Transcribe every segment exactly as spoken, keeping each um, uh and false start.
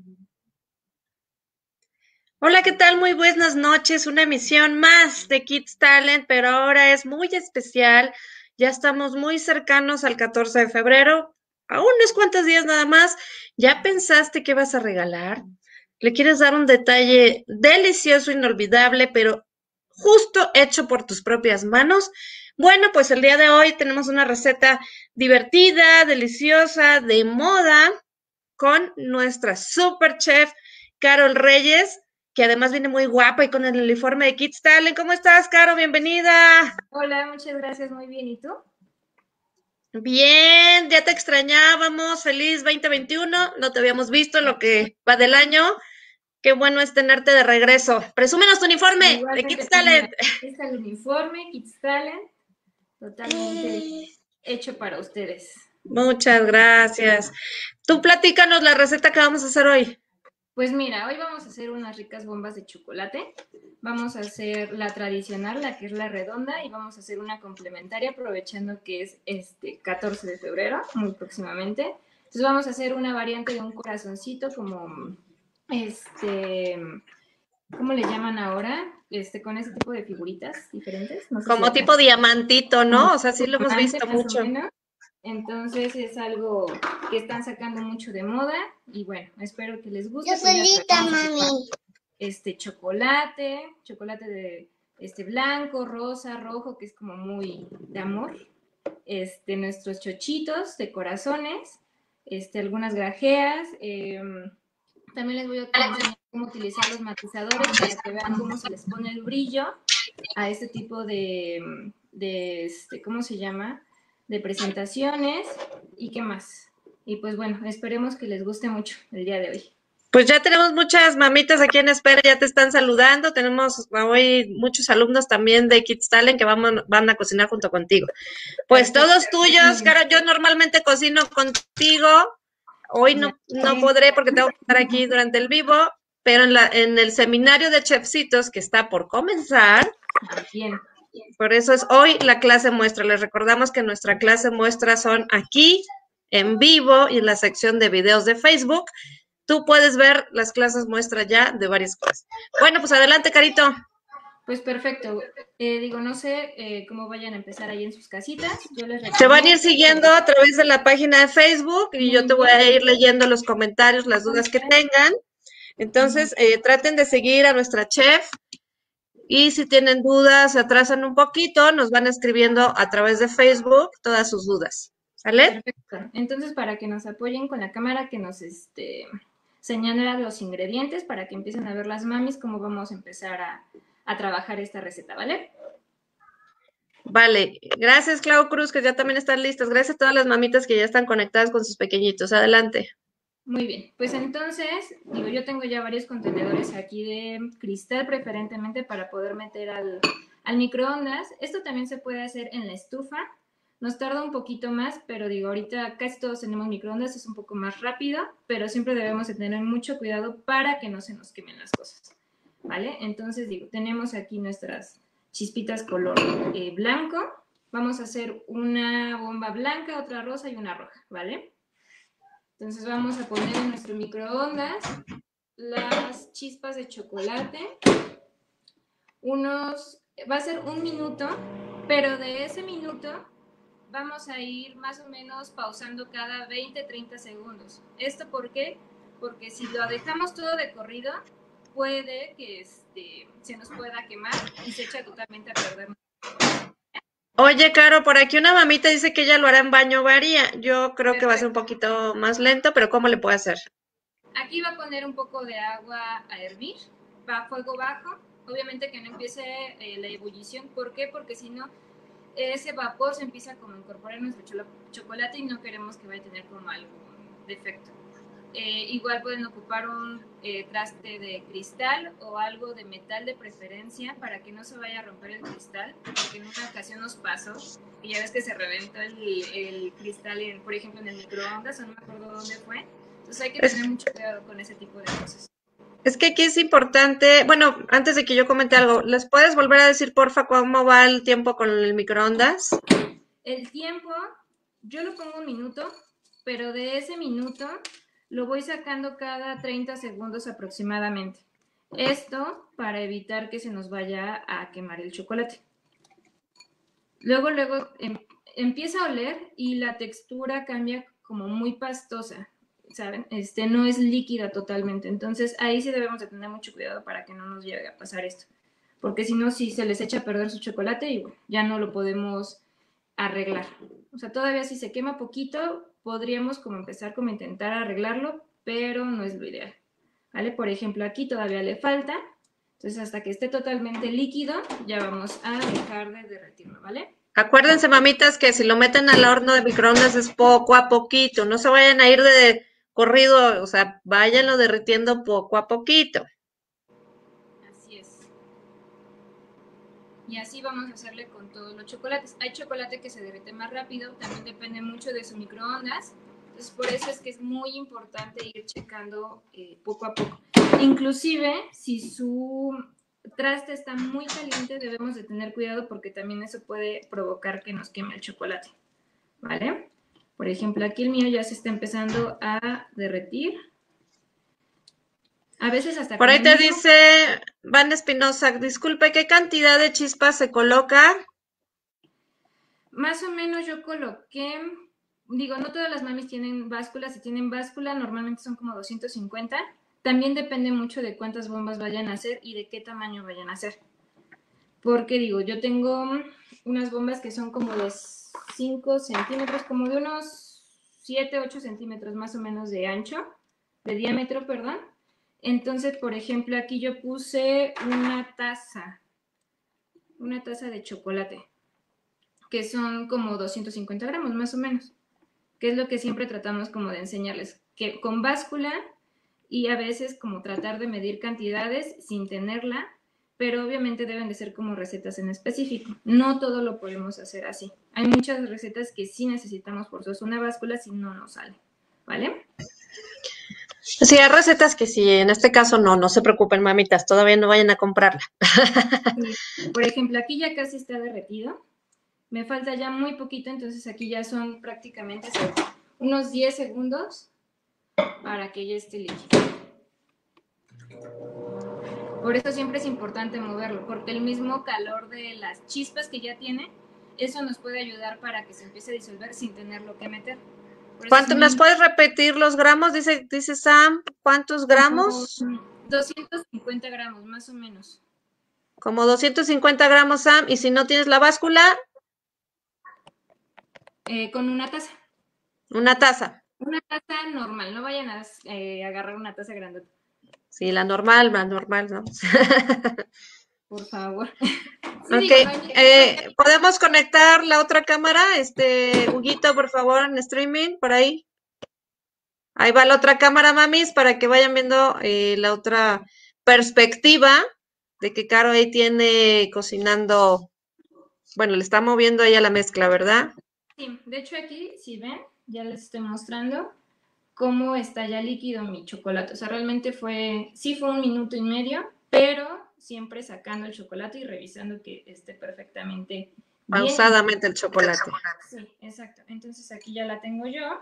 Hola, ¿qué tal? Muy buenas noches. Una emisión más de Kids Talent, pero ahora es muy especial. Ya estamos muy cercanos al catorce de febrero, a unos cuantos días nada más. ¿Ya pensaste qué vas a regalar? ¿Le quieres dar un detalle delicioso, inolvidable, pero justo hecho por tus propias manos? Bueno, pues el día de hoy tenemos una receta divertida, deliciosa, de moda, con nuestra super chef Carol Reyes, que además viene muy guapa y con el uniforme de Kids Talent. ¿Cómo estás, Caro? Bienvenida. Hola, muchas gracias, muy bien. ¿Y tú? Bien, ya te extrañábamos. Feliz veinte veintiuno. No te habíamos visto en lo que va del año. Qué bueno es tenerte de regreso. Presúmenos tu uniforme de Igualmente, Kids pues mira, Talent. aquí está el uniforme, Kids Talent, totalmente Eh, hecho para ustedes. Muchas gracias. Tú platícanos la receta que vamos a hacer hoy. Pues mira, hoy vamos a hacer unas ricas bombas de chocolate. Vamos a hacer la tradicional, la que es la redonda, y vamos a hacer una complementaria aprovechando que es este catorce de febrero, muy próximamente. Entonces vamos a hacer una variante de un corazoncito como este, ¿cómo le llaman ahora? Este, con ese tipo de figuritas diferentes. No sé si Como acá. tipo diamantito, Como ¿no? O sea, sí tipo lo hemos diamante visto más o mucho. menos. Entonces es algo que están sacando mucho de moda y bueno, espero que les guste. Yo Pues ya solita, vamos a ocupar mami. este chocolate, chocolate de este blanco, rosa, rojo, que es como muy de amor. Este, nuestros chochitos de corazones, este, algunas grajeas. Eh, también les voy a enseñar cómo utilizar los matizadores para que vean cómo se les pone el brillo a este tipo de, de este, ¿cómo se llama? De presentaciones y qué más. Y pues bueno, esperemos que les guste mucho el día de hoy. Pues ya tenemos muchas mamitas aquí en espera, ya te están saludando. Tenemos hoy muchos alumnos también de Kids Talent que vamos, van a cocinar junto contigo. Pues Perfecto. todos tuyos, cara, yo normalmente cocino contigo. Hoy Ya no, no sé. podré porque tengo que estar aquí durante el vivo, pero en, la, en el seminario de chefcitos que está por comenzar, Bien. por eso es hoy la clase muestra. Les recordamos que nuestra clase muestra son aquí, en vivo y en la sección de videos de Facebook. Tú puedes ver las clases muestra ya de varias cosas. Bueno, pues adelante, Carito. Pues perfecto. Eh, digo, no sé eh, cómo vayan a empezar ahí en sus casitas. Yo les Se van a ir recomiendo siguiendo que a través de la página de Facebook y yo muy te voy bien. a ir leyendo los comentarios, las dudas que tengan. Entonces, eh, traten de seguir a nuestra chef y si tienen dudas, se atrasan un poquito, nos van escribiendo a través de Facebook todas sus dudas. ¿Sale? Perfecto. Entonces, para que nos apoyen con la cámara, que nos este, señalen los ingredientes para que empiecen a ver las mamis cómo vamos a empezar a, a trabajar esta receta, ¿vale? Vale. Gracias, Clau Cruz, que ya también están listas. Gracias a todas las mamitas que ya están conectadas con sus pequeñitos. Adelante. Muy bien, pues entonces, digo, yo tengo ya varios contenedores aquí de cristal preferentemente para poder meter al, al microondas. Esto también se puede hacer en la estufa. Nos tarda un poquito más, pero digo, ahorita casi todos tenemos microondas, es un poco más rápido, pero siempre debemos de tener mucho cuidado para que no se nos quemen las cosas, ¿vale? Entonces, digo, tenemos aquí nuestras chispitas color eh, blanco. Vamos a hacer una bomba blanca, otra rosa y una roja, ¿vale? Entonces vamos a poner en nuestro microondas las chispas de chocolate, unos, va a ser un minuto, pero de ese minuto vamos a ir más o menos pausando cada veinte treinta segundos. ¿Esto por qué? Porque si lo dejamos todo de corrido, puede que este, se nos pueda quemar y se echa totalmente a perder. Oye, Caro, por aquí una mamita dice que ella lo hará en baño María. Yo creo que va a ser un Perfecto. poquito más lento, pero ¿cómo le puedo hacer? Aquí va a poner un poco de agua a hervir, va a fuego bajo, obviamente que no empiece eh, la ebullición, ¿por qué? Porque si no, ese vapor se empieza como a incorporar en nuestro chocolate y no queremos que vaya a tener como algún defecto. Eh, igual pueden ocupar un eh, traste de cristal o algo de metal de preferencia para que no se vaya a romper el cristal, porque en una ocasión nos pasó y ya ves que se reventó el, el cristal, en, por ejemplo, en el microondas, o no me acuerdo dónde fue. Entonces hay que Es, tener mucho cuidado con ese tipo de cosas. es que aquí es importante, bueno, antes de que yo comente algo, ¿les puedes volver a decir, porfa, cómo va el tiempo con el microondas? El tiempo, yo lo pongo un minuto, pero de ese minuto Lo voy sacando cada treinta segundos aproximadamente. Esto para evitar que se nos vaya a quemar el chocolate. Luego, luego em, empieza a oler y la textura cambia como muy pastosa, ¿saben? Este, no es líquida totalmente. Entonces ahí sí debemos de tener mucho cuidado para que no nos llegue a pasar esto. Porque si no, sí se les echa a perder su chocolate y bueno, ya no lo podemos arreglar. O sea, todavía si se quema poquito, podríamos como empezar como intentar arreglarlo, pero no es lo ideal. ¿Vale? Por ejemplo, aquí todavía le falta. Entonces, hasta que esté totalmente líquido, ya vamos a dejar de derretirlo, ¿vale? Acuérdense, mamitas, que si lo meten al horno de microondas es poco a poquito, no se vayan a ir de corrido, o sea, váyanlo derritiendo poco a poquito. Así es. Y así vamos a hacerle con todos los chocolates. Hay chocolate que se derrite más rápido, también depende mucho de su microondas. Entonces, por eso es que es muy importante ir checando eh, poco a poco. Inclusive, si su traste está muy caliente, debemos de tener cuidado porque también eso puede provocar que nos queme el chocolate, ¿vale? Por ejemplo, aquí el mío ya se está empezando a derretir. A veces hasta Por con ahí el te mismo... dice Van Espinosa, disculpe, ¿qué cantidad de chispas se coloca? Más o menos yo coloqué, digo, no todas las mamis tienen báscula, si tienen báscula normalmente son como doscientos cincuenta. También depende mucho de cuántas bombas vayan a hacer y de qué tamaño vayan a hacer. Porque digo, yo tengo unas bombas que son como de cinco centímetros, como de unos siete, ocho centímetros más o menos de ancho, de diámetro, perdón. Entonces, por ejemplo, aquí yo puse una taza, una taza de chocolate, que son como doscientos cincuenta gramos más o menos, que es lo que siempre tratamos como de enseñarles, que con báscula y a veces como tratar de medir cantidades sin tenerla, pero obviamente deben de ser como recetas en específico. No todo lo podemos hacer así. Hay muchas recetas que sí necesitamos por eso una báscula si no nos sale, ¿vale? Sí, hay recetas que sí, en este caso no, no se preocupen, mamitas, todavía no vayan a comprarla. Sí. Por ejemplo, aquí ya casi está derretido. Me falta ya muy poquito, entonces aquí ya son prácticamente unos diez segundos para que ya esté líquido. Por eso siempre es importante moverlo, porque el mismo calor de las chispas que ya tiene, eso nos puede ayudar para que se empiece a disolver sin tenerlo que meter. ¿Cuánto nos puedes repetir los gramos? Dice, dice Sam, ¿cuántos Como gramos? doscientos cincuenta gramos, más o menos. Como doscientos cincuenta gramos, Sam, y si no tienes la báscula, Eh, con una taza. una taza. Una taza normal, no vayan a eh, agarrar una taza grandota. Sí, la normal, la normal, ¿no? Por favor. Sí, Ok, digo, no hay, eh, ¿podemos conectar la otra cámara? Este, Huguito, por favor, en streaming, por ahí. Ahí va la otra cámara, mamis, para que vayan viendo eh, la otra perspectiva de que Caro ahí tiene cocinando, bueno, le está moviendo ahí a la mezcla, ¿verdad? Sí, de hecho aquí, si ven, ya les estoy mostrando cómo está ya líquido mi chocolate. O sea, realmente fue, sí fue un minuto y medio, pero siempre sacando el chocolate y revisando que esté perfectamente bien. Pausadamente el chocolate. Sí, exacto. Entonces aquí ya la tengo yo.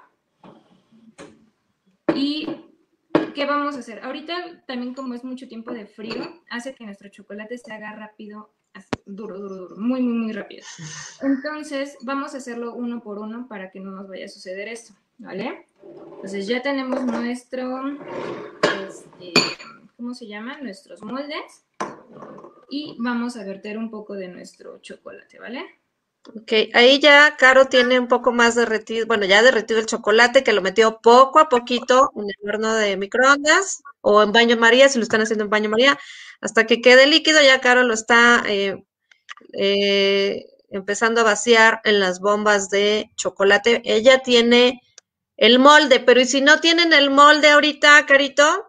¿Y qué vamos a hacer? Ahorita también como es mucho tiempo de frío, hace que nuestro chocolate se haga rápido, así, duro, duro, duro, muy, muy, muy rápido. Entonces vamos a hacerlo uno por uno para que no nos vaya a suceder esto, ¿vale? Entonces ya tenemos nuestro, este, ¿cómo se llama? Nuestros moldes. Y vamos a verter un poco de nuestro chocolate, ¿vale? Ok, ahí ya Caro tiene un poco más derretido, bueno, ya derretido el chocolate que lo metió poco a poquito en el horno de microondas o en baño María, si lo están haciendo en baño María, hasta que quede líquido, ya Caro lo está eh, eh, empezando a vaciar en las bombas de chocolate. Ella tiene el molde, pero ¿y si no tienen el molde ahorita, Carito?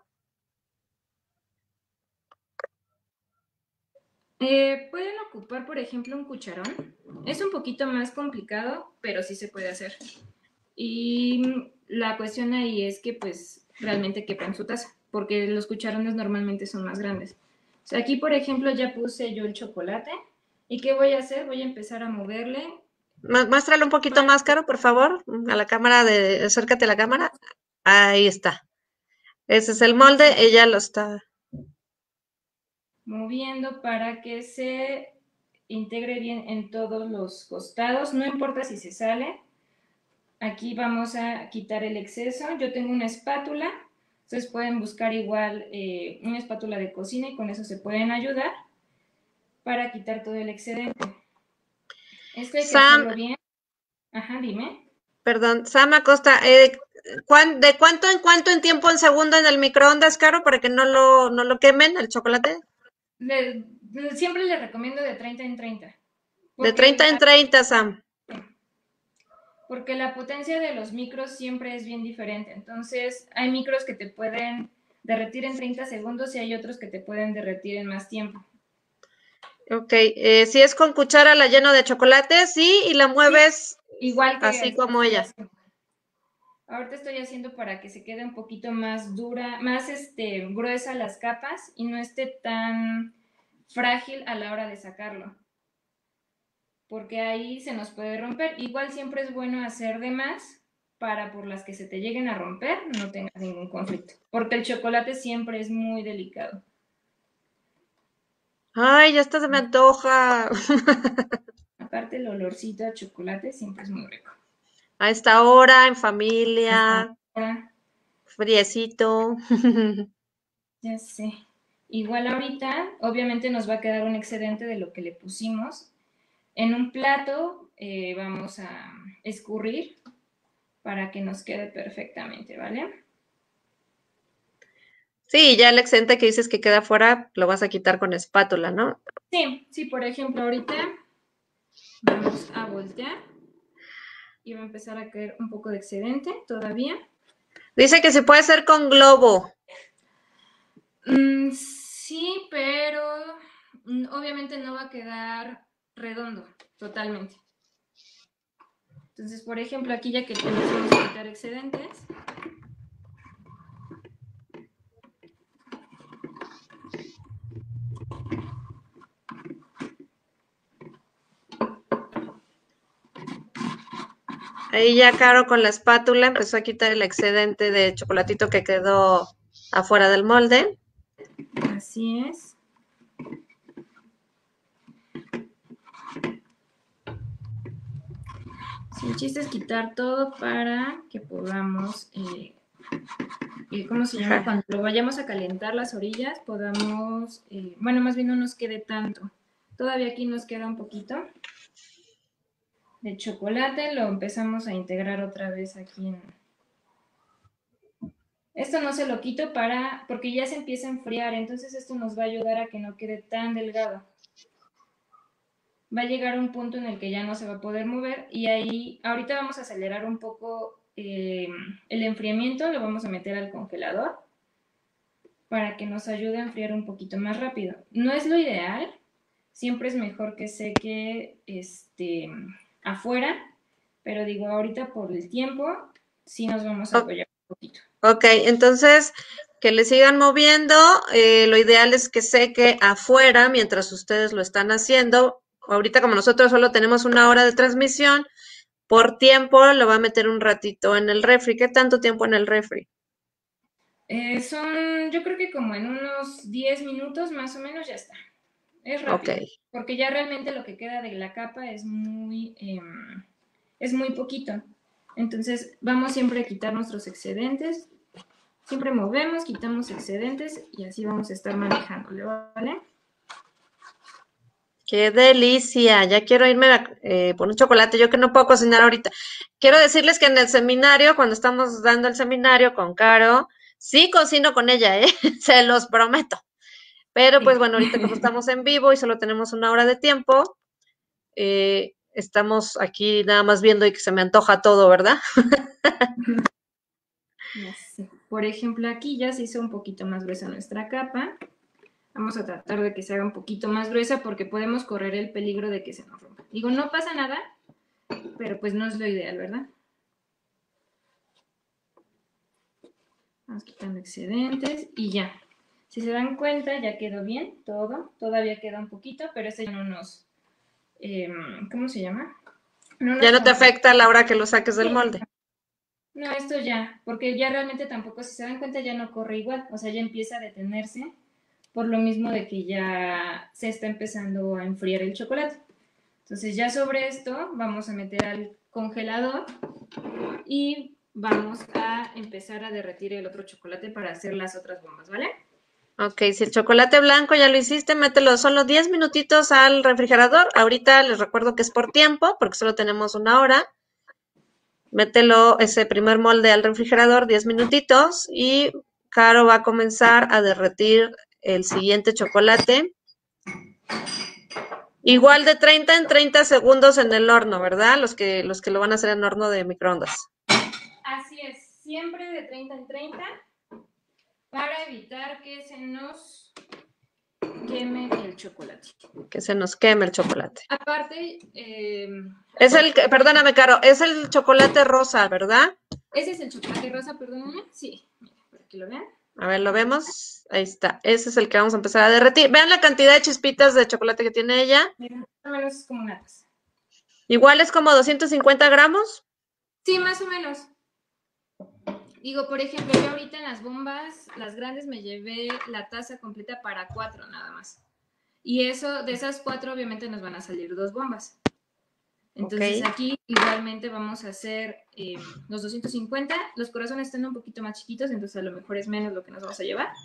Eh, pueden ocupar, por ejemplo, un cucharón. Es un poquito más complicado, pero sí se puede hacer. Y la cuestión ahí es que pues realmente quepa en su taza, porque los cucharones normalmente son más grandes. O sea, aquí, por ejemplo, ya puse yo el chocolate. ¿Y qué voy a hacer? Voy a empezar a moverle. Muéstralo un poquito más, Caro, por favor, a la cámara de, acércate a la cámara. Ahí está. Ese es el molde, ella lo está moviendo para que se integre bien en todos los costados, no importa si se sale. Aquí vamos a quitar el exceso. Yo tengo una espátula, entonces pueden buscar igual eh, una espátula de cocina y con eso se pueden ayudar para quitar todo el excedente. Esto hay que Sam, hacerlo bien. Ajá, dime. perdón, Sam Acosta, eh, ¿cuán- ¿de cuánto en cuánto en tiempo en segundo en el microondas, Caro, para que no lo, no lo quemen el chocolate? Le, le, siempre les recomiendo de treinta en treinta. De Porque treinta en treinta, Sam. porque la potencia de los micros siempre es bien diferente. Entonces, hay micros que te pueden derretir en treinta segundos y hay otros que te pueden derretir en más tiempo. Ok, eh, si es con cuchara la lleno de chocolate, sí, y la Sí, mueves igual que así como estoy ella. haciendo. Ahorita estoy haciendo para que se quede un poquito más dura, más este, gruesa las capas y no esté tan frágil a la hora de sacarlo. Porque ahí se nos puede romper. Igual siempre es bueno hacer de más para por las que se te lleguen a romper no tengas ningún conflicto. Porque el chocolate siempre es muy delicado. Ay, ya hasta se me antoja. Aparte el olorcito a chocolate siempre es muy rico. A esta hora, en Hasta familia, ahora, friecito. ya sé. Igual ahorita, obviamente nos va a quedar un excedente de lo que le pusimos. En un plato eh, vamos a escurrir para que nos quede perfectamente, ¿vale? Sí, ya el excedente que dices que queda fuera, lo vas a quitar con espátula, ¿no? Sí, sí, por ejemplo, ahorita vamos a voltear y va a empezar a caer un poco de excedente todavía. Dice que se puede hacer con globo. Mm, sí, pero mm, obviamente no va a quedar redondo totalmente. Entonces, por ejemplo, aquí ya que empezamos a quitar excedentes, Ahí ya Caro con la espátula empezó a quitar el excedente de chocolatito que quedó afuera del molde. así es. Sí, el chiste es quitar todo para que podamos, eh, eh, ¿cómo se llama? Ajá. Cuando lo vayamos a calentar las orillas, podamos, eh, bueno, más bien no nos quede tanto. Todavía aquí nos queda un poquito de chocolate, lo empezamos a integrar otra vez aquí en... Esto no se lo quito para, porque ya se empieza a enfriar, entonces esto nos va a ayudar a que no quede tan delgado. Va a llegar un punto en el que ya no se va a poder mover y ahí, ahorita vamos a acelerar un poco eh, el enfriamiento, lo vamos a meter al congelador para que nos ayude a enfriar un poquito más rápido. No es lo ideal, siempre es mejor que seque este, afuera, pero digo, ahorita por el tiempo, sí nos vamos a O- apoyar un poquito. ok, entonces que le sigan moviendo. Eh, lo ideal es que seque afuera mientras ustedes lo están haciendo. Ahorita como nosotros solo tenemos una hora de transmisión, por tiempo lo va a meter un ratito en el refri. ¿Qué tanto tiempo en el refri? Eh, son, yo creo que como en unos diez minutos más o menos ya está. Es Ok. rápido, porque ya realmente lo que queda de la capa es muy, eh, es muy poquito. Entonces vamos siempre a quitar nuestros excedentes, siempre movemos, quitamos excedentes y así vamos a estar manejándole, ¿vale? Qué delicia. Ya quiero irme a, eh, por un chocolate. Yo que no puedo cocinar ahorita. Quiero decirles que en el seminario, cuando estamos dando el seminario con Caro, sí cocino con ella, ¿eh? Se los prometo. Pero pues Sí. bueno, ahorita como estamos en vivo y solo tenemos una hora de tiempo, eh, estamos aquí nada más viendo y que se me antoja todo, ¿verdad? Ya sé. Por ejemplo, aquí ya se hizo un poquito más gruesa nuestra capa. Vamos a tratar de que se haga un poquito más gruesa porque podemos correr el peligro de que se nos rompa. Digo, no pasa nada, pero pues no es lo ideal, ¿verdad? Vamos quitando excedentes y ya. Si se dan cuenta, ya quedó bien todo. Todavía queda un poquito, pero este ya no nos... Eh, ¿Cómo se llama? No Ya nos no te compromete. afecta a la hora que lo saques del Sí, molde. No, esto ya, porque ya realmente tampoco, si se dan cuenta, ya no corre igual, o sea, ya empieza a detenerse, por lo mismo de que ya se está empezando a enfriar el chocolate. Entonces ya sobre esto vamos a meter al congelador y vamos a empezar a derretir el otro chocolate para hacer las otras bombas, ¿vale? Ok, si el chocolate blanco ya lo hiciste, mételo solo diez minutitos al refrigerador. Ahorita les recuerdo que es por tiempo, porque solo tenemos una hora. Mételo ese primer molde al refrigerador diez minutitos y Caro va a comenzar a derretir el siguiente chocolate. Igual de treinta en treinta segundos en el horno, ¿verdad? Los que, los que lo van a hacer en horno de microondas. Así es, siempre de treinta en treinta para evitar que se nos queme el chocolate. Que se nos queme el chocolate. Aparte, eh, es el, perdóname, Caro, es el chocolate rosa, ¿verdad? Ese es el chocolate rosa, perdóname. Sí, mira, para que lo vean. A ver, ¿lo vemos? Ahí está. Ese es el que vamos a empezar a derretir. Vean la cantidad de chispitas de chocolate que tiene ella. Mira, más o menos es como una taza. Igual es como doscientos cincuenta gramos. Sí, más o menos. Digo, por ejemplo, yo ahorita en las bombas, las grandes, me llevé la taza completa para cuatro nada más. Y eso, de esas cuatro, obviamente nos van a salir dos bombas. Entonces okay. Aquí igualmente vamos a hacer eh, los doscientos cincuenta. Los corazones están un poquito más chiquitos, entonces a lo mejor es menos lo que nos vamos a llevar.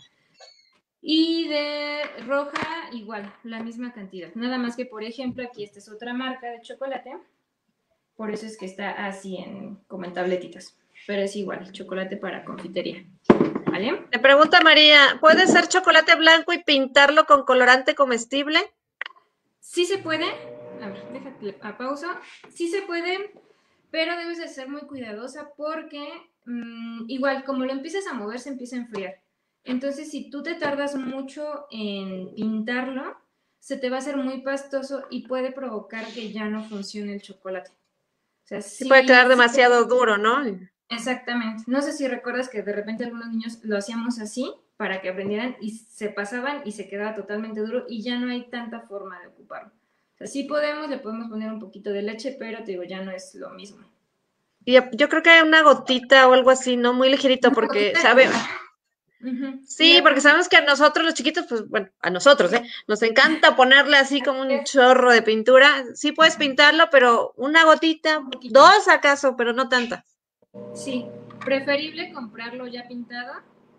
Y de roja, igual, la misma cantidad. Nada más que, por ejemplo, aquí esta es otra marca de chocolate. Por eso es que está así en, como en tabletitas. Pero es igual, chocolate para confitería. ¿Vale? Me pregunta María, ¿puede ser chocolate blanco y pintarlo con colorante comestible? Sí se puede. A ver, déjate a pausa. Sí se puede, pero debes de ser muy cuidadosa porque mmm, igual, como lo empiezas a mover, se empieza a enfriar. Entonces, si tú te tardas mucho en pintarlo, se te va a hacer muy pastoso y puede provocar que ya no funcione el chocolate. O sea, sí, sí puede quedar sí demasiado te... duro, ¿no? Exactamente. No sé si recuerdas que de repente algunos niños lo hacíamos así para que aprendieran y se pasaban y se quedaba totalmente duro y ya no hay tanta forma de ocuparlo. O sea, sí podemos, le podemos poner un poquito de leche, pero te digo, ya no es lo mismo. Y yo creo que hay una gotita o algo así, ¿no? Muy ligerito, porque, ¿sabe? Uh-huh. Sí, porque sabemos que a nosotros los chiquitos, pues bueno, a nosotros, ¿eh? Nos encanta ponerle así como un chorro de pintura. Sí puedes pintarlo, pero una gotita, un dos acaso, pero no tanta. Sí, preferible comprarlo ya pintado,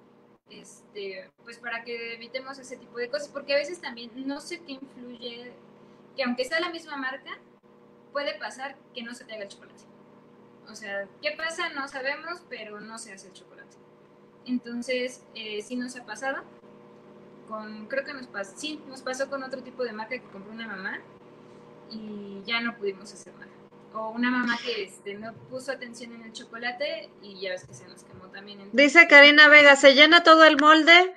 este, pues para que evitemos ese tipo de cosas, porque a veces también no sé qué influye, que aunque sea la misma marca, puede pasar que no se te haga el chocolate. O sea, ¿qué pasa? No sabemos, pero no se hace el chocolate. Entonces, eh, sí nos ha pasado. Con, creo que nos pasó, sí, nos pasó con otro tipo de marca que compró una mamá y ya no pudimos hacer nada. O una mamá que este, no puso atención en el chocolate y ya ves que se nos quemó también. Entonces, dice Karina Vega, ¿se llena todo el molde?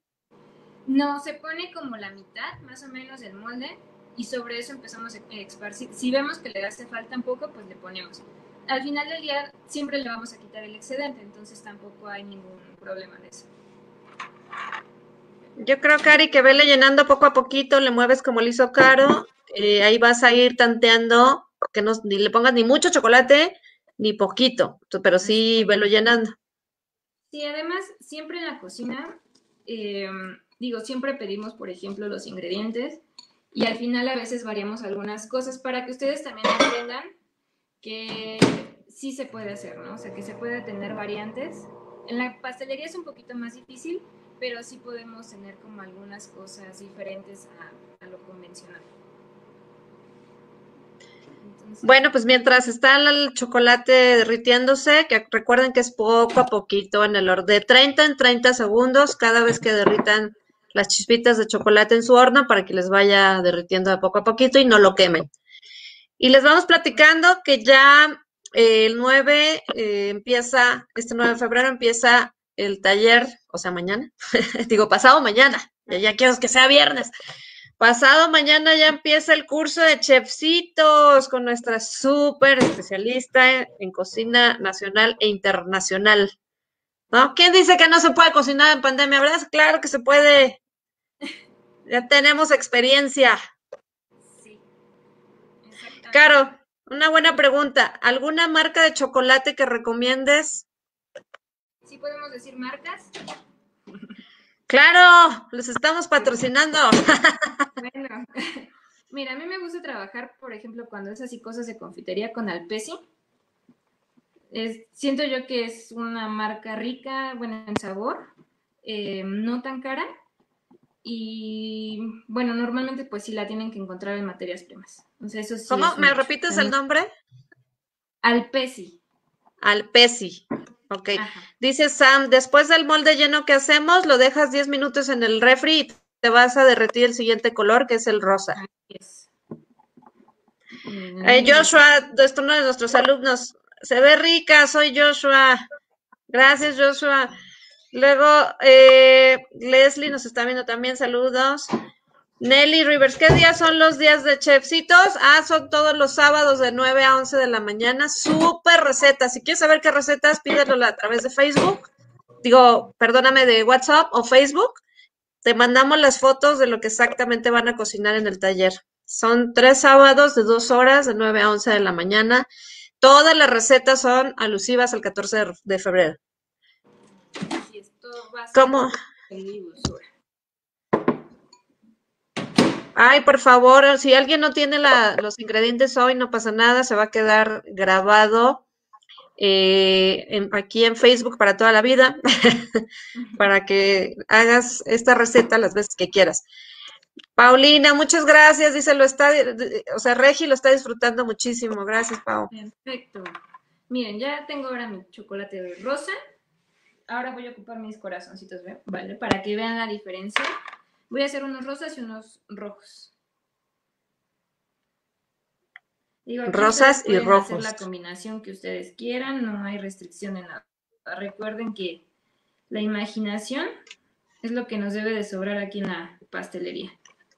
No, se pone como la mitad, más o menos, del molde y sobre eso empezamos a esparcir. Si vemos que le hace falta un poco, pues le ponemos. Al final del día siempre le vamos a quitar el excedente, entonces tampoco hay ningún problema de eso. Yo creo, Cari, que vele llenando poco a poquito, le mueves como le hizo Caro, eh, ahí vas a ir tanteando, que no ni le pongas ni mucho chocolate, ni poquito, pero sí velo llenando. Sí, además, siempre en la cocina, eh, digo, siempre pedimos, por ejemplo, los ingredientes y al final a veces variamos algunas cosas para que ustedes también aprendan que sí se puede hacer, ¿no? O sea, que se puede tener variantes. En la pastelería es un poquito más difícil, pero sí podemos tener como algunas cosas diferentes a, a lo convencional. Entonces, bueno, pues mientras está el chocolate derritiéndose, que recuerden que es poco a poquito en el horno, de treinta en treinta segundos, cada vez que derritan las chispitas de chocolate en su horno para que les vaya derritiendo de poco a poquito y no lo quemen. Y les vamos platicando que ya eh, el nueve eh, empieza, este nueve de febrero empieza el taller, o sea, mañana, digo, pasado mañana, ya, ya quiero que sea viernes. Pasado mañana ya empieza el curso de chefcitos con nuestra súper especialista en, en cocina nacional e internacional. ¿No? ¿Quién dice que no se puede cocinar en pandemia? ¿Verdad? Claro que se puede. Ya tenemos experiencia. Sí. Caro, una buena pregunta. ¿Alguna marca de chocolate que recomiendes? ¿Sí podemos decir marcas? Claro, los estamos patrocinando. Bueno, mira, a mí me gusta trabajar, por ejemplo, cuando es así cosas de confitería con Alpesi. Es, siento yo que es una marca rica, buena en sabor, eh, no tan cara y bueno, normalmente pues sí la tienen que encontrar en materias primas. O sea, eso sí ¿Cómo? es un ¿Me hecho. repites el Además, nombre? Alpesi. Alpesi. Ok. Ajá. Dice Sam, después del molde lleno que hacemos, lo dejas diez minutos en el refri y te vas a derretir el siguiente color, que es el rosa. Así es. Miren, el Eh, mío ya está. Joshua, de uno de nuestros alumnos, se ve rica, soy Joshua. Gracias, Joshua. Luego, eh, Leslie nos está viendo también, saludos. Nelly Rivers, ¿qué días son los días de chefcitos? Ah, son todos los sábados de nueve a once de la mañana. Súper recetas. Si quieres saber qué recetas, pídelo a través de Facebook. Digo, perdóname, de WhatsApp o Facebook. Te mandamos las fotos de lo que exactamente van a cocinar en el taller. Son tres sábados de dos horas, de nueve a once de la mañana. Todas las recetas son alusivas al catorce de, de febrero. Así es, todo va a ser ¿Cómo? en dulzura. Ay, por favor, si alguien no tiene la, los ingredientes hoy, no pasa nada, se va a quedar grabado eh, en, aquí en Facebook para toda la vida, para que hagas esta receta las veces que quieras. Paulina, muchas gracias, dice, lo está, o sea, Regi lo está disfrutando muchísimo, gracias, Pau. Perfecto. Miren, ya tengo ahora mi chocolate de rosa. Ahora voy a ocupar mis corazoncitos, ¿vale? Para que vean la diferencia. Voy a hacer unos rosas y unos rojos. Digo, aquí Rosas ustedes y pueden rojos. hacer la combinación que ustedes quieran, no hay restricción en nada. Recuerden que la imaginación es lo que nos debe de sobrar aquí en la pastelería.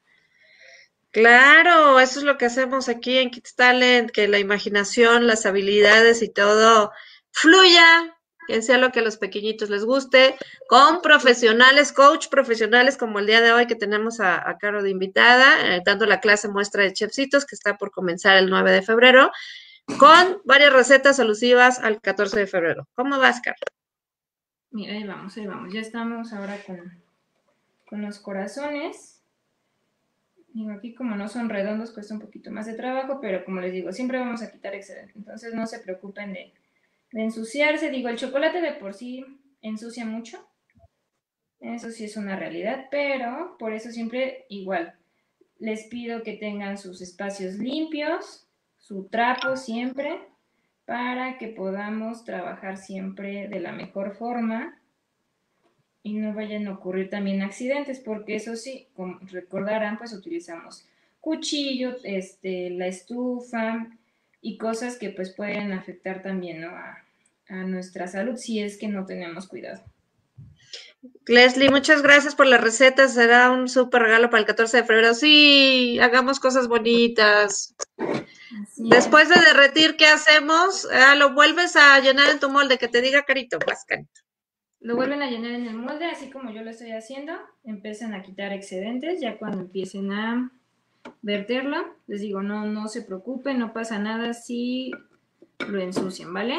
Claro, eso es lo que hacemos aquí en Kids Talent, que la imaginación, las habilidades y todo fluya, que sea lo que a los pequeñitos les guste, con profesionales, coach profesionales como el día de hoy que tenemos a, a Caro de invitada, eh, dando la clase muestra de chefcitos que está por comenzar el nueve de febrero, con varias recetas alusivas al catorce de febrero. ¿Cómo vas, Caro? Mira, ahí vamos, ahí vamos. Ya estamos ahora con, con los corazones. Digo, aquí como no son redondos, cuesta un poquito más de trabajo, pero como les digo, siempre vamos a quitar excedente. Entonces no se preocupen de, de ensuciarse. Digo, el chocolate de por sí ensucia mucho. Eso sí es una realidad, pero por eso siempre igual. Les pido que tengan sus espacios limpios, su trapo siempre, para que podamos trabajar siempre de la mejor forma y no vayan a ocurrir también accidentes, porque eso sí, como recordarán, pues utilizamos cuchillo, este, la estufa y cosas que pues pueden afectar también, ¿no? a, a nuestra salud si es que no tenemos cuidado. Leslie, muchas gracias por las recetas. Será un súper regalo para el catorce de febrero. Sí, hagamos cosas bonitas. Así Después es. de derretir, ¿qué hacemos? Ah, lo vuelves a llenar en tu molde, que te diga Carito, vas, Carito. Lo vuelven a llenar en el molde, así como yo lo estoy haciendo. Empiezan a quitar excedentes, ya cuando empiecen a verterlo, les digo, no, no se preocupen, no pasa nada si lo ensucian, ¿vale?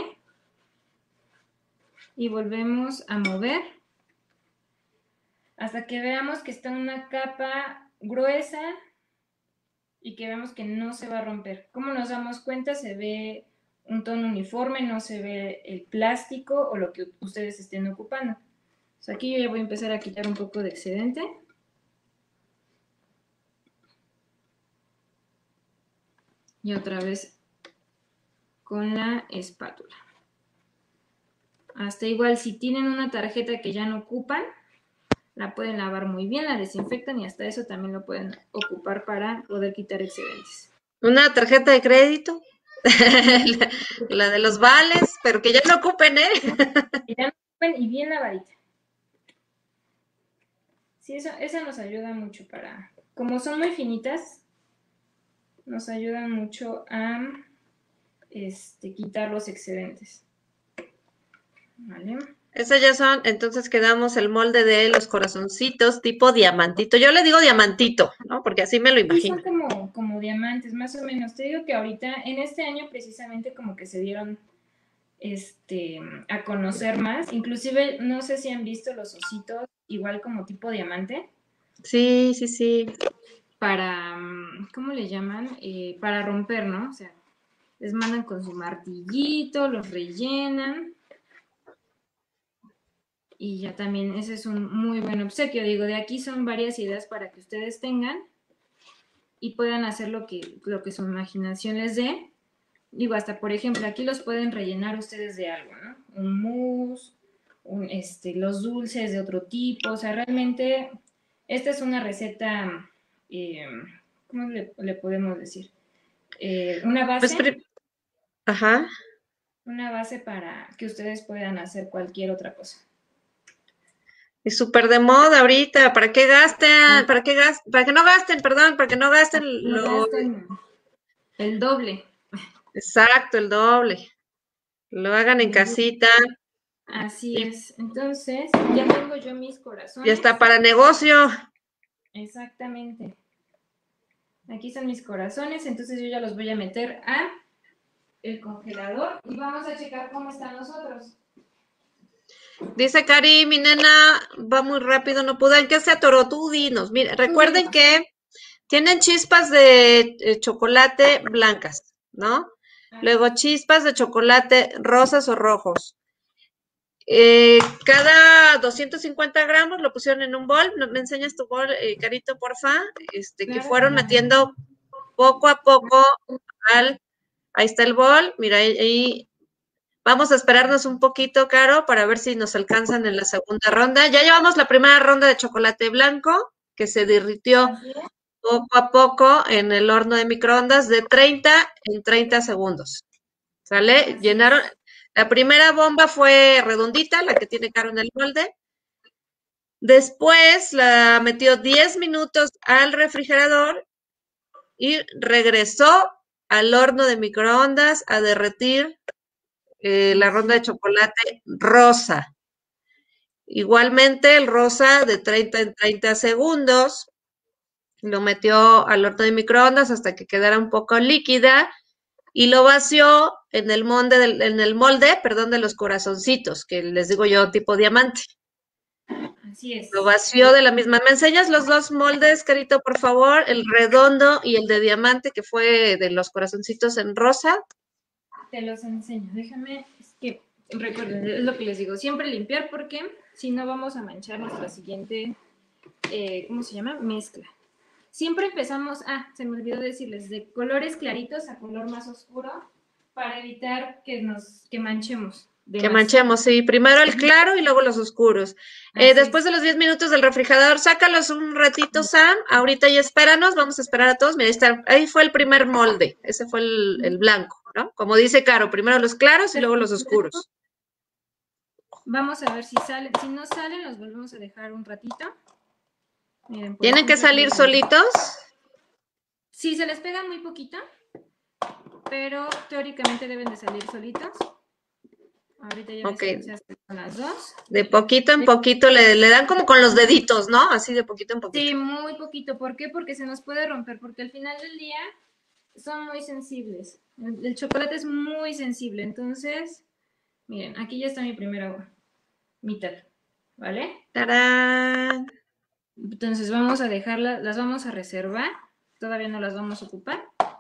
Y volvemos a mover hasta que veamos que está una capa gruesa y que vemos que no se va a romper. ¿Cómo nos damos cuenta? Se ve un tono uniforme, no se ve el plástico o lo que ustedes estén ocupando. O sea, aquí yo ya voy a empezar a quitar un poco de excedente. Y otra vez con la espátula. Hasta igual, si tienen una tarjeta que ya no ocupan, la pueden lavar muy bien, la desinfectan y hasta eso también lo pueden ocupar para poder quitar excedentes. Una tarjeta de crédito, la, la de los vales, pero que ya no ocupen, ¿eh? Que ya no ocupen y bien lavadita. Sí, eso, esa nos ayuda mucho para, como son muy finitas, nos ayudan mucho a este, quitar los excedentes. Vale. Esas ya son, entonces quedamos el molde de los corazoncitos tipo diamantito. Yo le digo diamantito, ¿no? Porque así me lo Sí, imagino. son como, como diamantes, más o menos. Te digo que ahorita, en este año precisamente como que se dieron este, a conocer más. Inclusive, no sé si han visto los ositos, igual como tipo diamante. Sí, sí, sí. Para, ¿cómo le llaman? Eh, para romper, ¿no? O sea, les mandan con su martillito, los rellenan. Y ya también ese es un muy buen obsequio. Digo, de aquí son varias ideas para que ustedes tengan y puedan hacer lo que, lo que su imaginación les dé. Digo, hasta por ejemplo, aquí los pueden rellenar ustedes de algo, ¿no? Un mousse, un, este, los dulces de otro tipo. O sea, realmente esta es una receta, eh, ¿cómo le, le, podemos decir? Eh, una Pues, base, ajá. una base para que ustedes puedan hacer cualquier otra cosa. Es súper de moda ahorita. ¿Para qué gasten? ¿Para qué gasten? Para que no gasten, perdón, para que no gasten No lo gasten el doble. exacto, el doble. Lo hagan en casita. Así Y es. Entonces, ya tengo yo mis ya corazones. está para negocio. Exactamente. Aquí están mis corazones, entonces yo ya los voy a meter a el congelador y vamos a checar cómo están los otros. Dice Cari, mi nena va muy rápido, no pudo. ¿En qué se atoró? Tú dinos. Mire, recuerden que tienen chispas de eh, chocolate blancas, ¿no? Luego chispas de chocolate rosas o rojos. Eh, cada doscientos cincuenta gramos lo pusieron en un bol. ¿Me enseñas tu bol, eh, Carito, porfa? Este, que Claro. fueron metiendo poco a poco al... Ahí está el bol. Mira, ahí, ahí vamos a esperarnos un poquito, Caro, para ver si nos alcanzan en la segunda ronda. Ya llevamos la primera ronda de chocolate blanco, que se derritió poco a poco en el horno de microondas de treinta en treinta segundos. ¿Sale? Llenaron. La primera bomba fue redondita, la que tiene Caro en el molde. Después la metió diez minutos al refrigerador y regresó al horno de microondas a derretir eh, la ronda de chocolate rosa. Igualmente el rosa de treinta en treinta segundos lo metió al horno de microondas hasta que quedara un poco líquida y lo vació en el molde, del, en el molde, perdón, de los corazoncitos, que les digo yo tipo diamante. Así es. Lo vació de la misma. ¿Me enseñas los dos moldes, Carito, por favor? El redondo y el de diamante, que fue de los corazoncitos en rosa. Te los enseño. Déjame, es que recuerden, es lo que les digo, siempre limpiar porque si no vamos a manchar nuestra siguiente, eh, ¿cómo se llama? Mezcla. Siempre empezamos, ah, se me olvidó decirles, de colores claritos a color más oscuro para evitar que nos, que manchemos. Que manchemos, sí. Primero el claro y luego los oscuros. Eh, después de los diez minutos del refrigerador, sácalos un ratito, Sam. Ahorita ya espéranos, vamos a esperar a todos. Mira, ahí, está, ahí fue el primer molde. Ese fue el, el blanco, ¿no? Como dice Caro, primero los claros y luego los oscuros. Vamos a ver si salen. Si no salen, los volvemos a dejar un ratito. Miren, ¿Tienen ejemplo, que salir solitos? Sí, se les pega muy poquito, pero teóricamente deben de salir solitos. Ahorita ya okay. se hacen las dos. De poquito en poquito le, le dan como con los deditos, ¿no? Así de poquito en poquito. Sí, muy poquito. ¿Por qué? Porque se nos puede romper, porque al final del día son muy sensibles. El, el chocolate es muy sensible, entonces, miren, aquí ya está mi primera mitad, ¿vale? ¡Tarán! Entonces vamos a dejarlas, las vamos a reservar, todavía no las vamos a ocupar.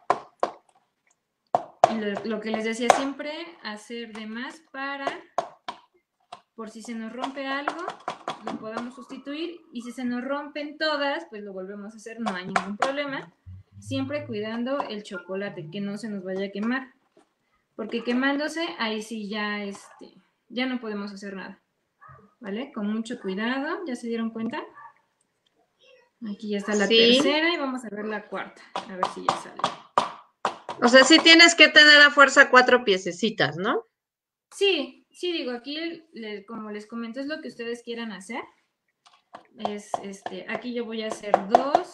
Y lo, lo que les decía, siempre hacer de más para, por si se nos rompe algo, lo podamos sustituir, y si se nos rompen todas, pues lo volvemos a hacer, no hay ningún problema, siempre cuidando el chocolate, que no se nos vaya a quemar, porque quemándose, ahí sí ya, este, ya no podemos hacer nada, ¿vale? Con mucho cuidado, ¿ya se dieron cuenta? Aquí ya está la sí. tercera y vamos a ver la cuarta, a ver si ya sale. O sea, sí tienes que tener a fuerza cuatro piececitas, ¿no? Sí, sí, digo, aquí, como les comento, es lo que ustedes quieran hacer. Es, este, aquí yo voy a hacer dos.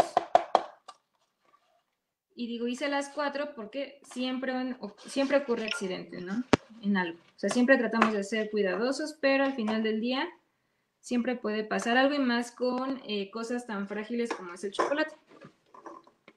Y digo, hice las cuatro porque siempre, siempre ocurre accidente, ¿no? En algo. O sea, siempre tratamos de ser cuidadosos, pero al final del día siempre puede pasar algo, y más con eh, cosas tan frágiles como es el chocolate.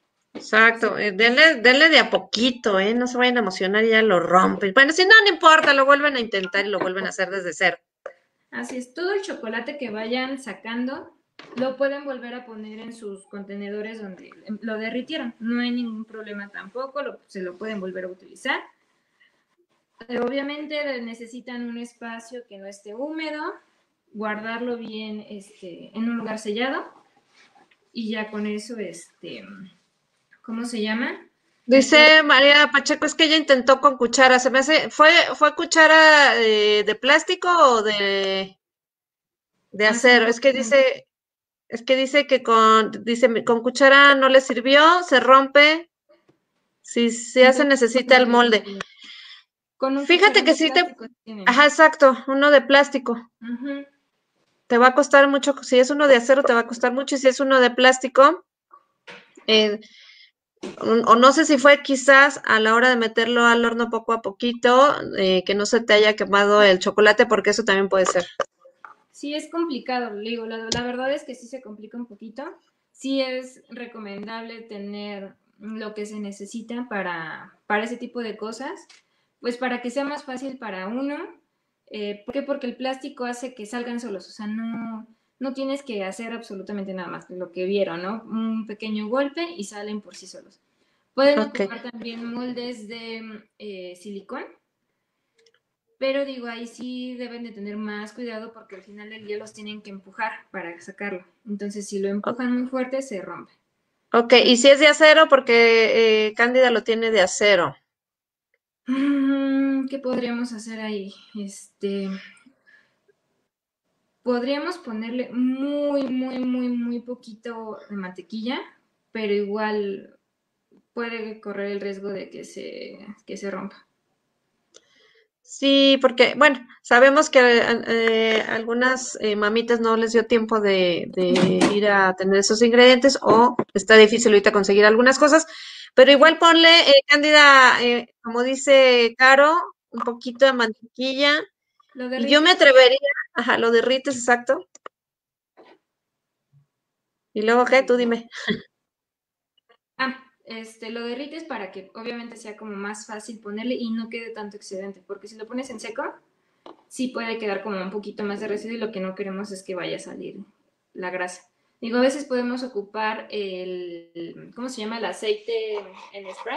Exacto, eh, denle, denle de a poquito, ¿eh? No se vayan a emocionar y ya lo rompen. Bueno, si no, no importa, lo vuelven a intentar y lo vuelven a hacer desde cero. Así es, todo el chocolate que vayan sacando lo pueden volver a poner en sus contenedores donde lo derritieron. No hay ningún problema tampoco, lo, se lo pueden volver a utilizar. Pero obviamente necesitan un espacio que no esté húmedo, guardarlo bien este, en un lugar sellado y ya con eso, este, ¿cómo se llama? Después, Dice María Pacheco, es que ella intentó con cuchara. Se me hace, ¿fue, fue cuchara eh, de plástico o de, de ah, sí, acero? Es que dice, es que dice que con, dice, con cuchara no le sirvió, se rompe. Si se hace, entonces, necesita el molde. con un Fíjate cucharón que de sí te, plástico tienen. ajá, exacto, uno de plástico. Uh-huh. Te va a costar mucho, si es uno de acero te va a costar mucho y si es uno de plástico, eh, o no sé si fue quizás a la hora de meterlo al horno poco a poquito, eh, que no se te haya quemado el chocolate, porque eso también puede ser. Sí, es complicado, digo, la, la verdad es que sí se complica un poquito. Sí es recomendable tener lo que se necesita para, para ese tipo de cosas, pues para que sea más fácil para uno. Eh, ¿Por qué? Porque el plástico hace que salgan solos, o sea, no, no tienes que hacer absolutamente nada más de lo que vieron, ¿no? Un pequeño golpe y salen por sí solos. Pueden Ok, ocupar también moldes de eh, silicón, pero digo, ahí sí deben de tener más cuidado porque al final del día los tienen que empujar para sacarlo. Entonces, si lo o- empujan muy fuerte, se rompe. ok, y si es de acero, porque eh, Cándida lo tiene de acero. Mm, ¿Qué podríamos hacer ahí? Este, podríamos ponerle muy, muy, muy, muy poquito de mantequilla, pero igual puede correr el riesgo de que se, que se rompa. Sí, porque, bueno, sabemos que eh, algunas eh, mamitas no les dio tiempo de, de ir a tener esos ingredientes o está difícil ahorita conseguir algunas cosas, pero igual ponle, eh, Cándida, eh, como dice Caro, un poquito de mantequilla ¿Lo y yo me derrites? atrevería, ajá, lo derrites, exacto. ¿Y luego qué? Tú dime. Ah, este, lo derrites para que obviamente sea como más fácil ponerle y no quede tanto excedente, porque si lo pones en seco, sí puede quedar como un poquito más de residuo y lo que no queremos es que vaya a salir la grasa. Digo, a veces podemos ocupar el, ¿cómo se llama? El aceite en spray,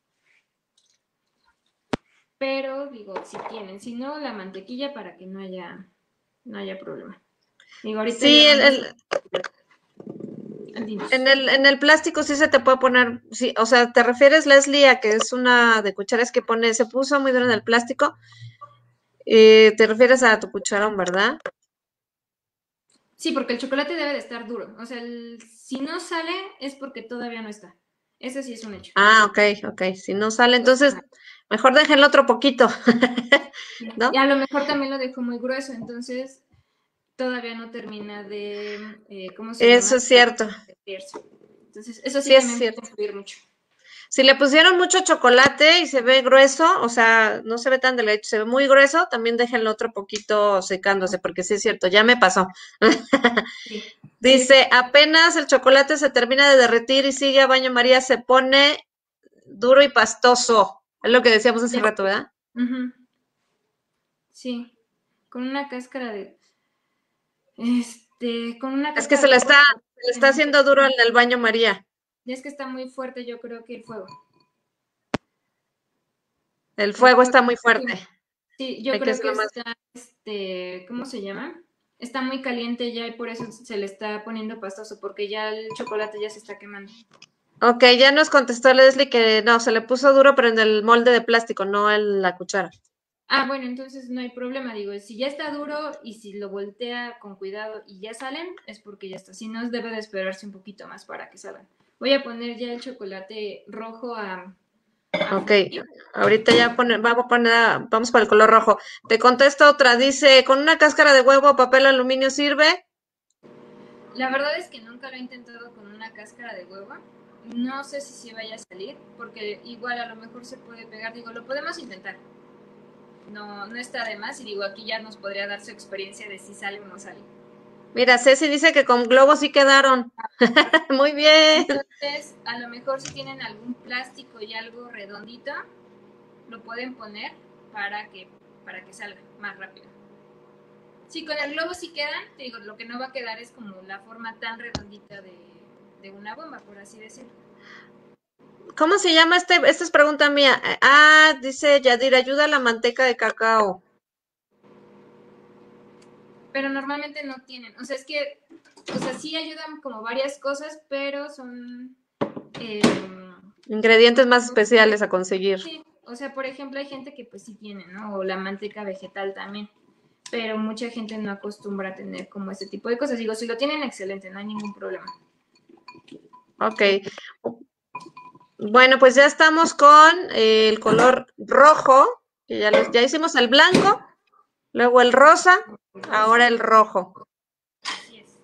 pero digo, si tienen, si no, la mantequilla para que no haya, no haya problema. Digo, ahorita ya Sí, el, vamos el- a... Dinos. en el, en el plástico sí se te puede poner, sí, o sea, ¿te refieres, Leslie, a que es una de cucharas que pone, se puso muy duro en el plástico? Eh, te refieres a tu cucharón, ¿verdad? Sí, porque el chocolate debe de estar duro. O sea, el, si no sale es porque todavía no está. Ese sí es un hecho. Ah, ok, ok. Si no sale, O entonces sea, mejor déjenlo otro poquito, y ¿no? a lo mejor también lo dejo muy grueso, entonces todavía no termina de, eh, ¿cómo se Eso llama? es cierto. Derretirse. Entonces, eso sí Sí es también cierto. puede influir mucho. Si le pusieron mucho chocolate y se ve grueso, o sea, no se ve tan delgadito, se ve muy grueso, también déjenlo otro poquito secándose, porque sí es cierto, ya me pasó. Sí, sí es. Dice, apenas el chocolate se termina de derretir y sigue a baño María, se pone duro y pastoso. Es lo que decíamos hace rato, ¿verdad? Uh-huh. Sí, con una cáscara de, este, con una Es que cáscara se de le huevo, está, se le está en- haciendo duro en el baño María, ya es que está muy fuerte, yo creo que el fuego. el El fuego fuego, está muy sí. fuerte. Sí, yo Hay que creo que hacerlo más. está, este, ¿cómo se llama? Está muy caliente ya y por eso se le está poniendo pastoso, porque ya el chocolate ya se está quemando. Ok, ya nos contestó Leslie que no, se le puso duro, pero en el molde de plástico, no en la cuchara. Ah, bueno, entonces no hay problema, digo, si ya está duro y si lo voltea con cuidado y ya salen, es porque ya está. Si no, debe de esperarse un poquito más para que salgan. Voy a poner ya el chocolate rojo a, a Ok, fundir. ahorita ya pone, vamos a poner, a- vamos por el color rojo. Te contesta otra, dice, ¿con una cáscara de huevo o papel aluminio sirve? La verdad es que nunca lo he intentado con una cáscara de huevo. No sé si sí vaya a salir, porque igual a lo mejor se puede pegar. Digo, lo podemos intentar. No, no está de más y digo, aquí ya nos podría dar su experiencia de si sale o no sale. Mira, Ceci dice que con globos sí quedaron. Muy bien. Entonces, a lo mejor si tienen algún plástico y algo redondito, lo pueden poner para que, para que salga más rápido. Sí, con el globo sí quedan, te digo, lo que no va a quedar es como la forma tan redondita de, de una bomba, por así decirlo. ¿Cómo se llama este? Esta es pregunta mía. Ah, dice Yadir, ayuda a la manteca de cacao. Pero normalmente no tienen, o sea, es que, o sea, sí ayudan como varias cosas, pero son... Eh, Ingredientes más especiales a conseguir. sí, o sea, por ejemplo, hay gente que pues sí tiene, ¿no? O la manteca vegetal también, pero mucha gente no acostumbra a tener como ese tipo de cosas. Digo, si lo tienen, excelente, no hay ningún problema. Ok. Bueno, pues ya estamos con eh, el color rojo, que ya, los, ya hicimos el blanco, luego el rosa, ahora el rojo. Así es.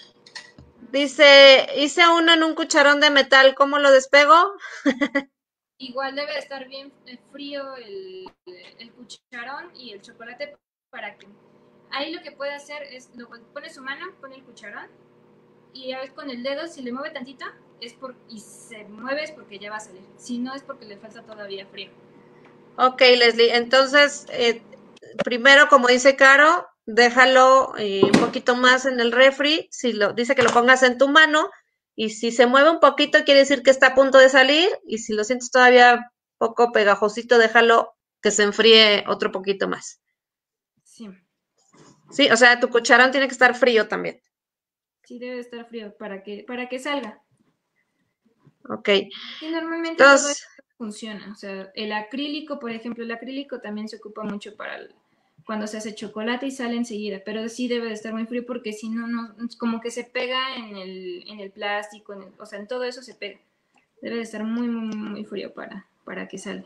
Dice, hice uno en un cucharón de metal, ¿cómo lo despego? Igual debe de estar bien frío el, el cucharón y el chocolate para que... Ahí lo que puede hacer es, lo, pone su mano, pone el cucharón y a veces con el dedo, si le mueve tantito, es por, y se mueve es porque ya va a salir. Si no, es porque le falta todavía frío. Ok, Leslie, entonces, eh, primero, como dice Caro, déjalo eh, un poquito más en el refri, si lo dice que lo pongas en tu mano, y si se mueve un poquito, quiere decir que está a punto de salir, y si lo sientes todavía poco pegajosito, déjalo que se enfríe otro poquito más. Sí, Sí, o sea, tu cucharón tiene que estar frío también. sí debe estar frío para que, para que salga. Ok, Y normalmente todo esto entonces, funciona. O sea, el acrílico, por ejemplo, el acrílico también se ocupa mucho para el- cuando se hace chocolate y sale enseguida, pero sí debe de estar muy frío porque si no, no, como que se pega en el, en el plástico, en el- o sea, en todo eso se pega. Debe de estar muy, muy, muy frío para, para que salga.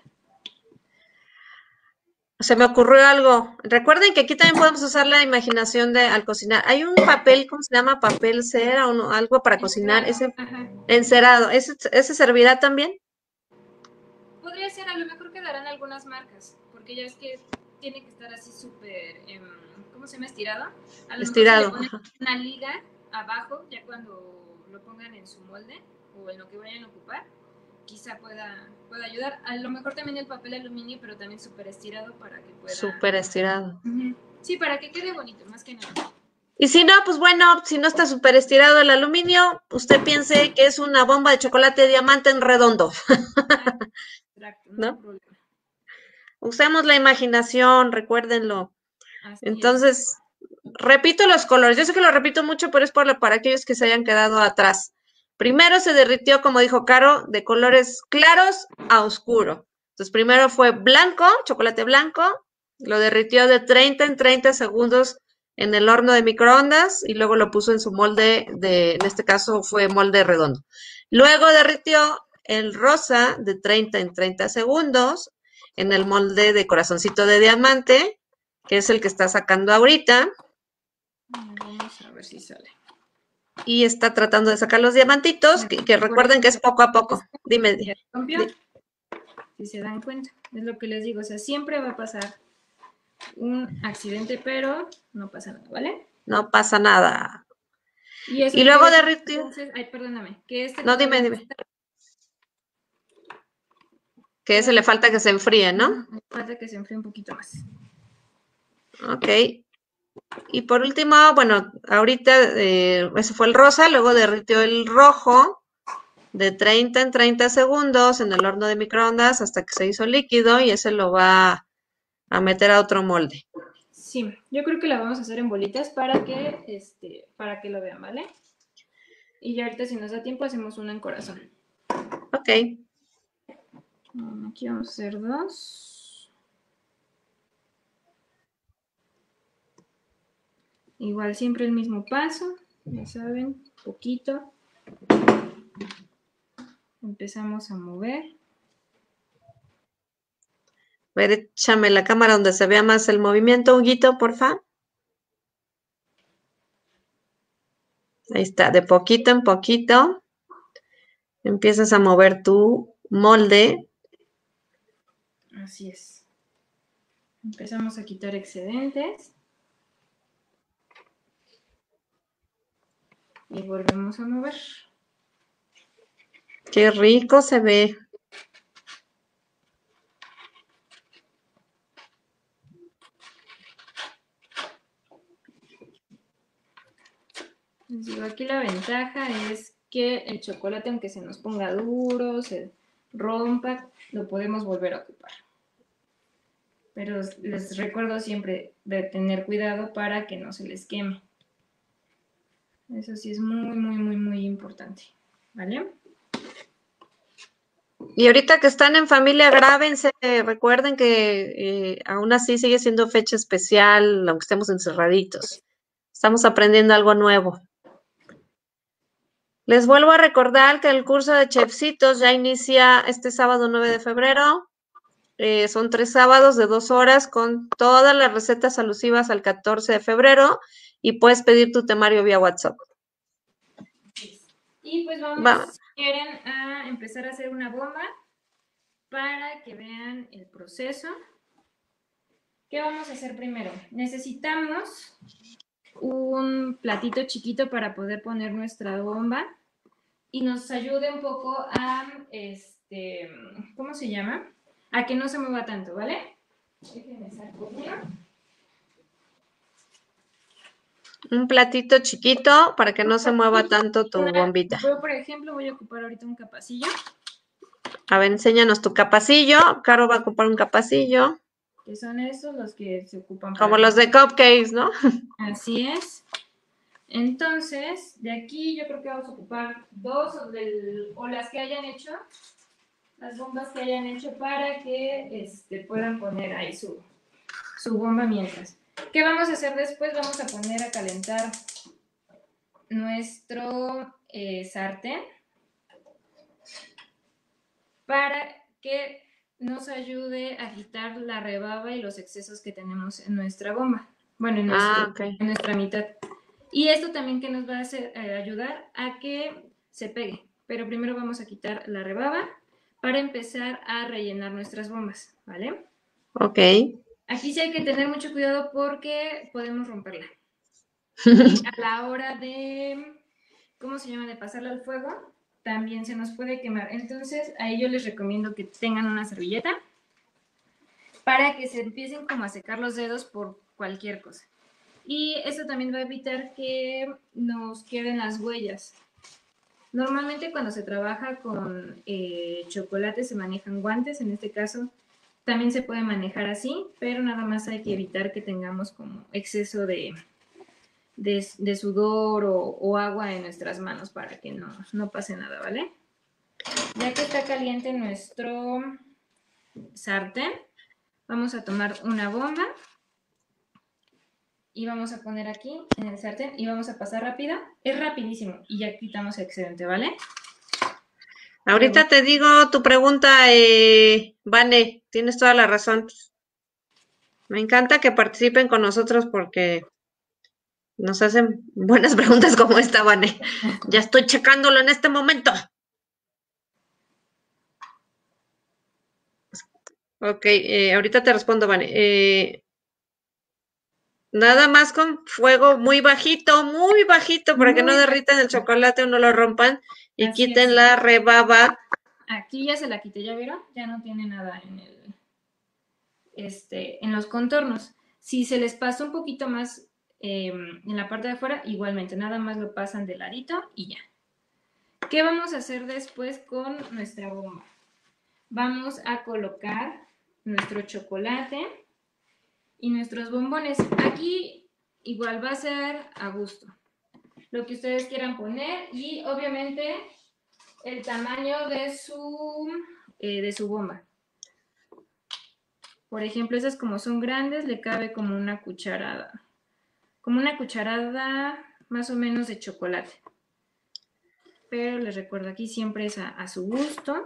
se me ocurrió algo. Recuerden que aquí también podemos usar la imaginación de al cocinar. Hay un papel, ¿cómo se llama? Papel cera o no, algo para cocinar. Encerado, Ese ajá. encerado, ¿ese, ese servirá también? Podría ser, a lo mejor quedarán algunas marcas, porque ya es que tiene que estar así súper, eh, ¿cómo se llama? Estirado. A lo mejor si le Estirado. ponen Ajá. una liga abajo, ya cuando lo pongan en su molde o en lo que vayan a ocupar, quizá pueda, pueda ayudar. A lo mejor también el papel aluminio, pero también súper estirado para que pueda... Súper estirado. Uh-huh. Sí, para que quede bonito, más que nada. Y si no, pues bueno, si no está súper estirado el aluminio, usted piense que es una bomba de chocolate diamante en redondo, Ah, exacto, no hay ¿no? problema. Usemos la imaginación, recuérdenlo. Así es. Entonces, repito los colores. Yo sé que lo repito mucho, pero es por, para aquellos que se hayan quedado atrás. Primero se derritió, como dijo Caro, de colores claros a oscuro. Entonces, primero fue blanco, chocolate blanco, lo derritió de treinta en treinta segundos en el horno de microondas y luego lo puso en su molde de, en este caso fue molde redondo. Luego derritió el rosa de treinta en treinta segundos en el molde de corazoncito de diamante, que es el que está sacando ahorita, Vamos a ver si sale. y está tratando de sacar los diamantitos, que, que Por recuerden que es ejemplo, poco a poco. este Dime, ya rompió, di- si se dan cuenta. Es lo que les digo, o sea, siempre va a pasar un accidente, pero no pasa nada, ¿vale? no pasa nada. Y eso Y quiere luego decir, derritió, entonces, ay, perdóname, que este no, dime, todavía no dime, está, que ese le todavía falta que se enfríe, ¿no? uh, falta que se enfríe un poquito más. Ok. Y por último, bueno, ahorita eh, ese fue el rosa, luego derritió el rojo de treinta en treinta segundos en el horno de microondas hasta que se hizo líquido y ese lo va a meter a otro molde. Sí, yo creo que la vamos a hacer en bolitas para que, este, para que lo vean, ¿vale? Y ya ahorita si nos da tiempo hacemos una en corazón. Ok. Aquí vamos a hacer dos. Igual siempre el mismo paso, ya saben, poquito. Empezamos a mover. A ver, échame la cámara donde se vea más el movimiento, Huguito, porfa. Ahí está, de poquito en poquito. Empiezas a mover tu molde. Así es. Empezamos a quitar excedentes. y volvemos a mover. Qué rico se ve. Les digo, aquí la ventaja es que el chocolate, aunque se nos ponga duro, se rompa, lo podemos volver a ocupar. Pero les recuerdo siempre de tener cuidado para que no se les queme. Eso sí es muy, muy, muy, muy importante, ¿vale? Y ahorita que están en familia, grábense, recuerden que eh, aún así sigue siendo fecha especial, aunque estemos encerraditos. Estamos aprendiendo algo nuevo. Les vuelvo a recordar que el curso de Chefcitos ya inicia este sábado nueve de febrero. Eh, son tres sábados de dos horas con todas las recetas alusivas al catorce de febrero y puedes pedir tu temario vía WhatsApp. Y pues vamos, Va. si quieren, a empezar a hacer una bomba para que vean el proceso. ¿Qué vamos a hacer primero? Necesitamos un platito chiquito para poder poner nuestra bomba y nos ayude un poco a, este, ¿cómo se llama? A que no se mueva tanto, ¿vale? Déjenme sacar uno. Un platito chiquito para que no se mueva tanto tu Una, bombita. yo, por ejemplo, voy a ocupar ahorita un capacillo. A ver, enséñanos tu capacillo. Caro va a ocupar un capacillo. Que son estos los que se ocupan Como para... los de cupcakes, ¿no? Así es. Entonces, de aquí yo creo que vamos a ocupar dos o, del, o las que hayan hecho, las bombas que hayan hecho para que este, puedan poner ahí su, su bomba mientras. ¿Qué vamos a hacer después? Vamos a poner a calentar nuestro eh, sartén para que nos ayude a quitar la rebaba y los excesos que tenemos en nuestra bomba. Bueno, en, nuestro, Ah, okay. en nuestra mitad. Y esto también que nos va a hacer, eh, ayudar a que se pegue. Pero primero vamos a quitar la rebaba para empezar a rellenar nuestras bombas, ¿vale? Ok. Aquí sí hay que tener mucho cuidado porque podemos romperla. Y a la hora de, ¿cómo se llama? De pasarla al fuego, también se nos puede quemar. Entonces, ahí yo les recomiendo que tengan una servilleta para que se empiecen como a secar los dedos por cualquier cosa. Y eso también va a evitar que nos queden las huellas. Normalmente cuando se trabaja con eh, chocolate se manejan guantes, en este caso también se puede manejar así, pero nada más hay que evitar que tengamos como exceso de, de, de sudor o, o agua en nuestras manos para que no, no pase nada, ¿vale? Ya que está caliente nuestro sartén, vamos a tomar una bomba y vamos a poner aquí en el sartén y vamos a pasar rápida. Es rapidísimo y ya quitamos el excedente, ¿vale? Ahorita te digo tu pregunta, eh, Vane, tienes toda la razón. Me encanta que participen con nosotros porque nos hacen buenas preguntas como esta, Vane. Ya estoy checándolo en este momento. Ok, eh, ahorita te respondo, Vane. Eh, nada más con fuego muy bajito, muy bajito, para que no Muy derritan el chocolate o no lo rompan y Así quiten es. la rebaba. Aquí ya se la quité, ¿ya vieron? Ya no tiene nada en el, este, en los contornos. Si se les pasa un poquito más eh, en la parte de afuera, igualmente, nada más lo pasan de ladito y ya. ¿Qué vamos a hacer después con nuestra bomba? Vamos a colocar nuestro chocolate y nuestros bombones. Aquí igual va a ser a gusto, lo que ustedes quieran poner y obviamente el tamaño de su, eh, de su bomba. Por ejemplo, esas como son grandes, le cabe como una cucharada, como una cucharada más o menos de chocolate. Pero les recuerdo, aquí siempre es a, a su gusto.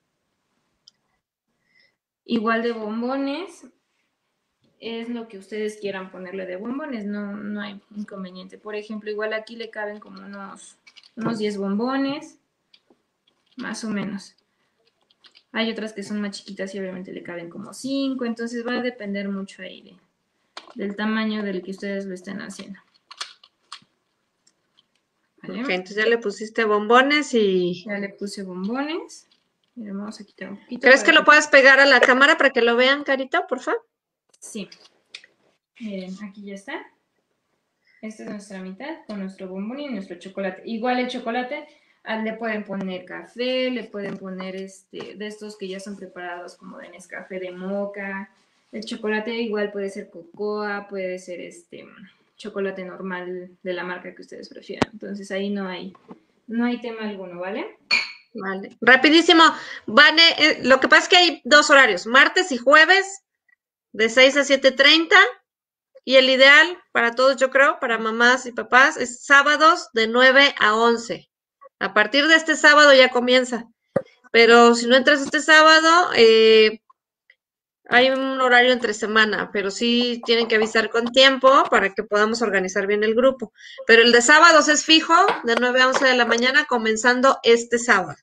Igual de bombones, es lo que ustedes quieran ponerle de bombones, no, no hay inconveniente. Por ejemplo, igual aquí le caben como unos, unos diez bombones, más o menos. Hay otras que son más chiquitas y obviamente le caben como cinco, entonces va a depender mucho ahí de, del tamaño del que ustedes lo estén haciendo. ¿vale? Ok, entonces ya le pusiste bombones y... Ya le puse bombones. Mira, vamos a quitar un poquito. ¿Crees para que lo puedas pegar a la cámara para que lo vean, Carito, por favor? Sí. Miren, aquí ya está. Esta es nuestra mitad con nuestro bombón y nuestro chocolate. Igual el chocolate, ah, le pueden poner café, le pueden poner este de estos que ya son preparados como de Nescafé de moca. El chocolate igual puede ser cocoa, puede ser este chocolate normal de la marca que ustedes prefieran. Entonces ahí no hay, no hay tema alguno, ¿vale? Vale. Rapidísimo, Vane, eh, lo que pasa es que hay dos horarios, martes y jueves, de seis a siete treinta, y el ideal para todos, yo creo, para mamás y papás, es sábados de nueve a once. A partir de este sábado ya comienza, pero si no entras este sábado, eh, hay un horario entre semana, pero sí tienen que avisar con tiempo para que podamos organizar bien el grupo. Pero el de sábados es fijo, de nueve a once de la mañana, comenzando este sábado.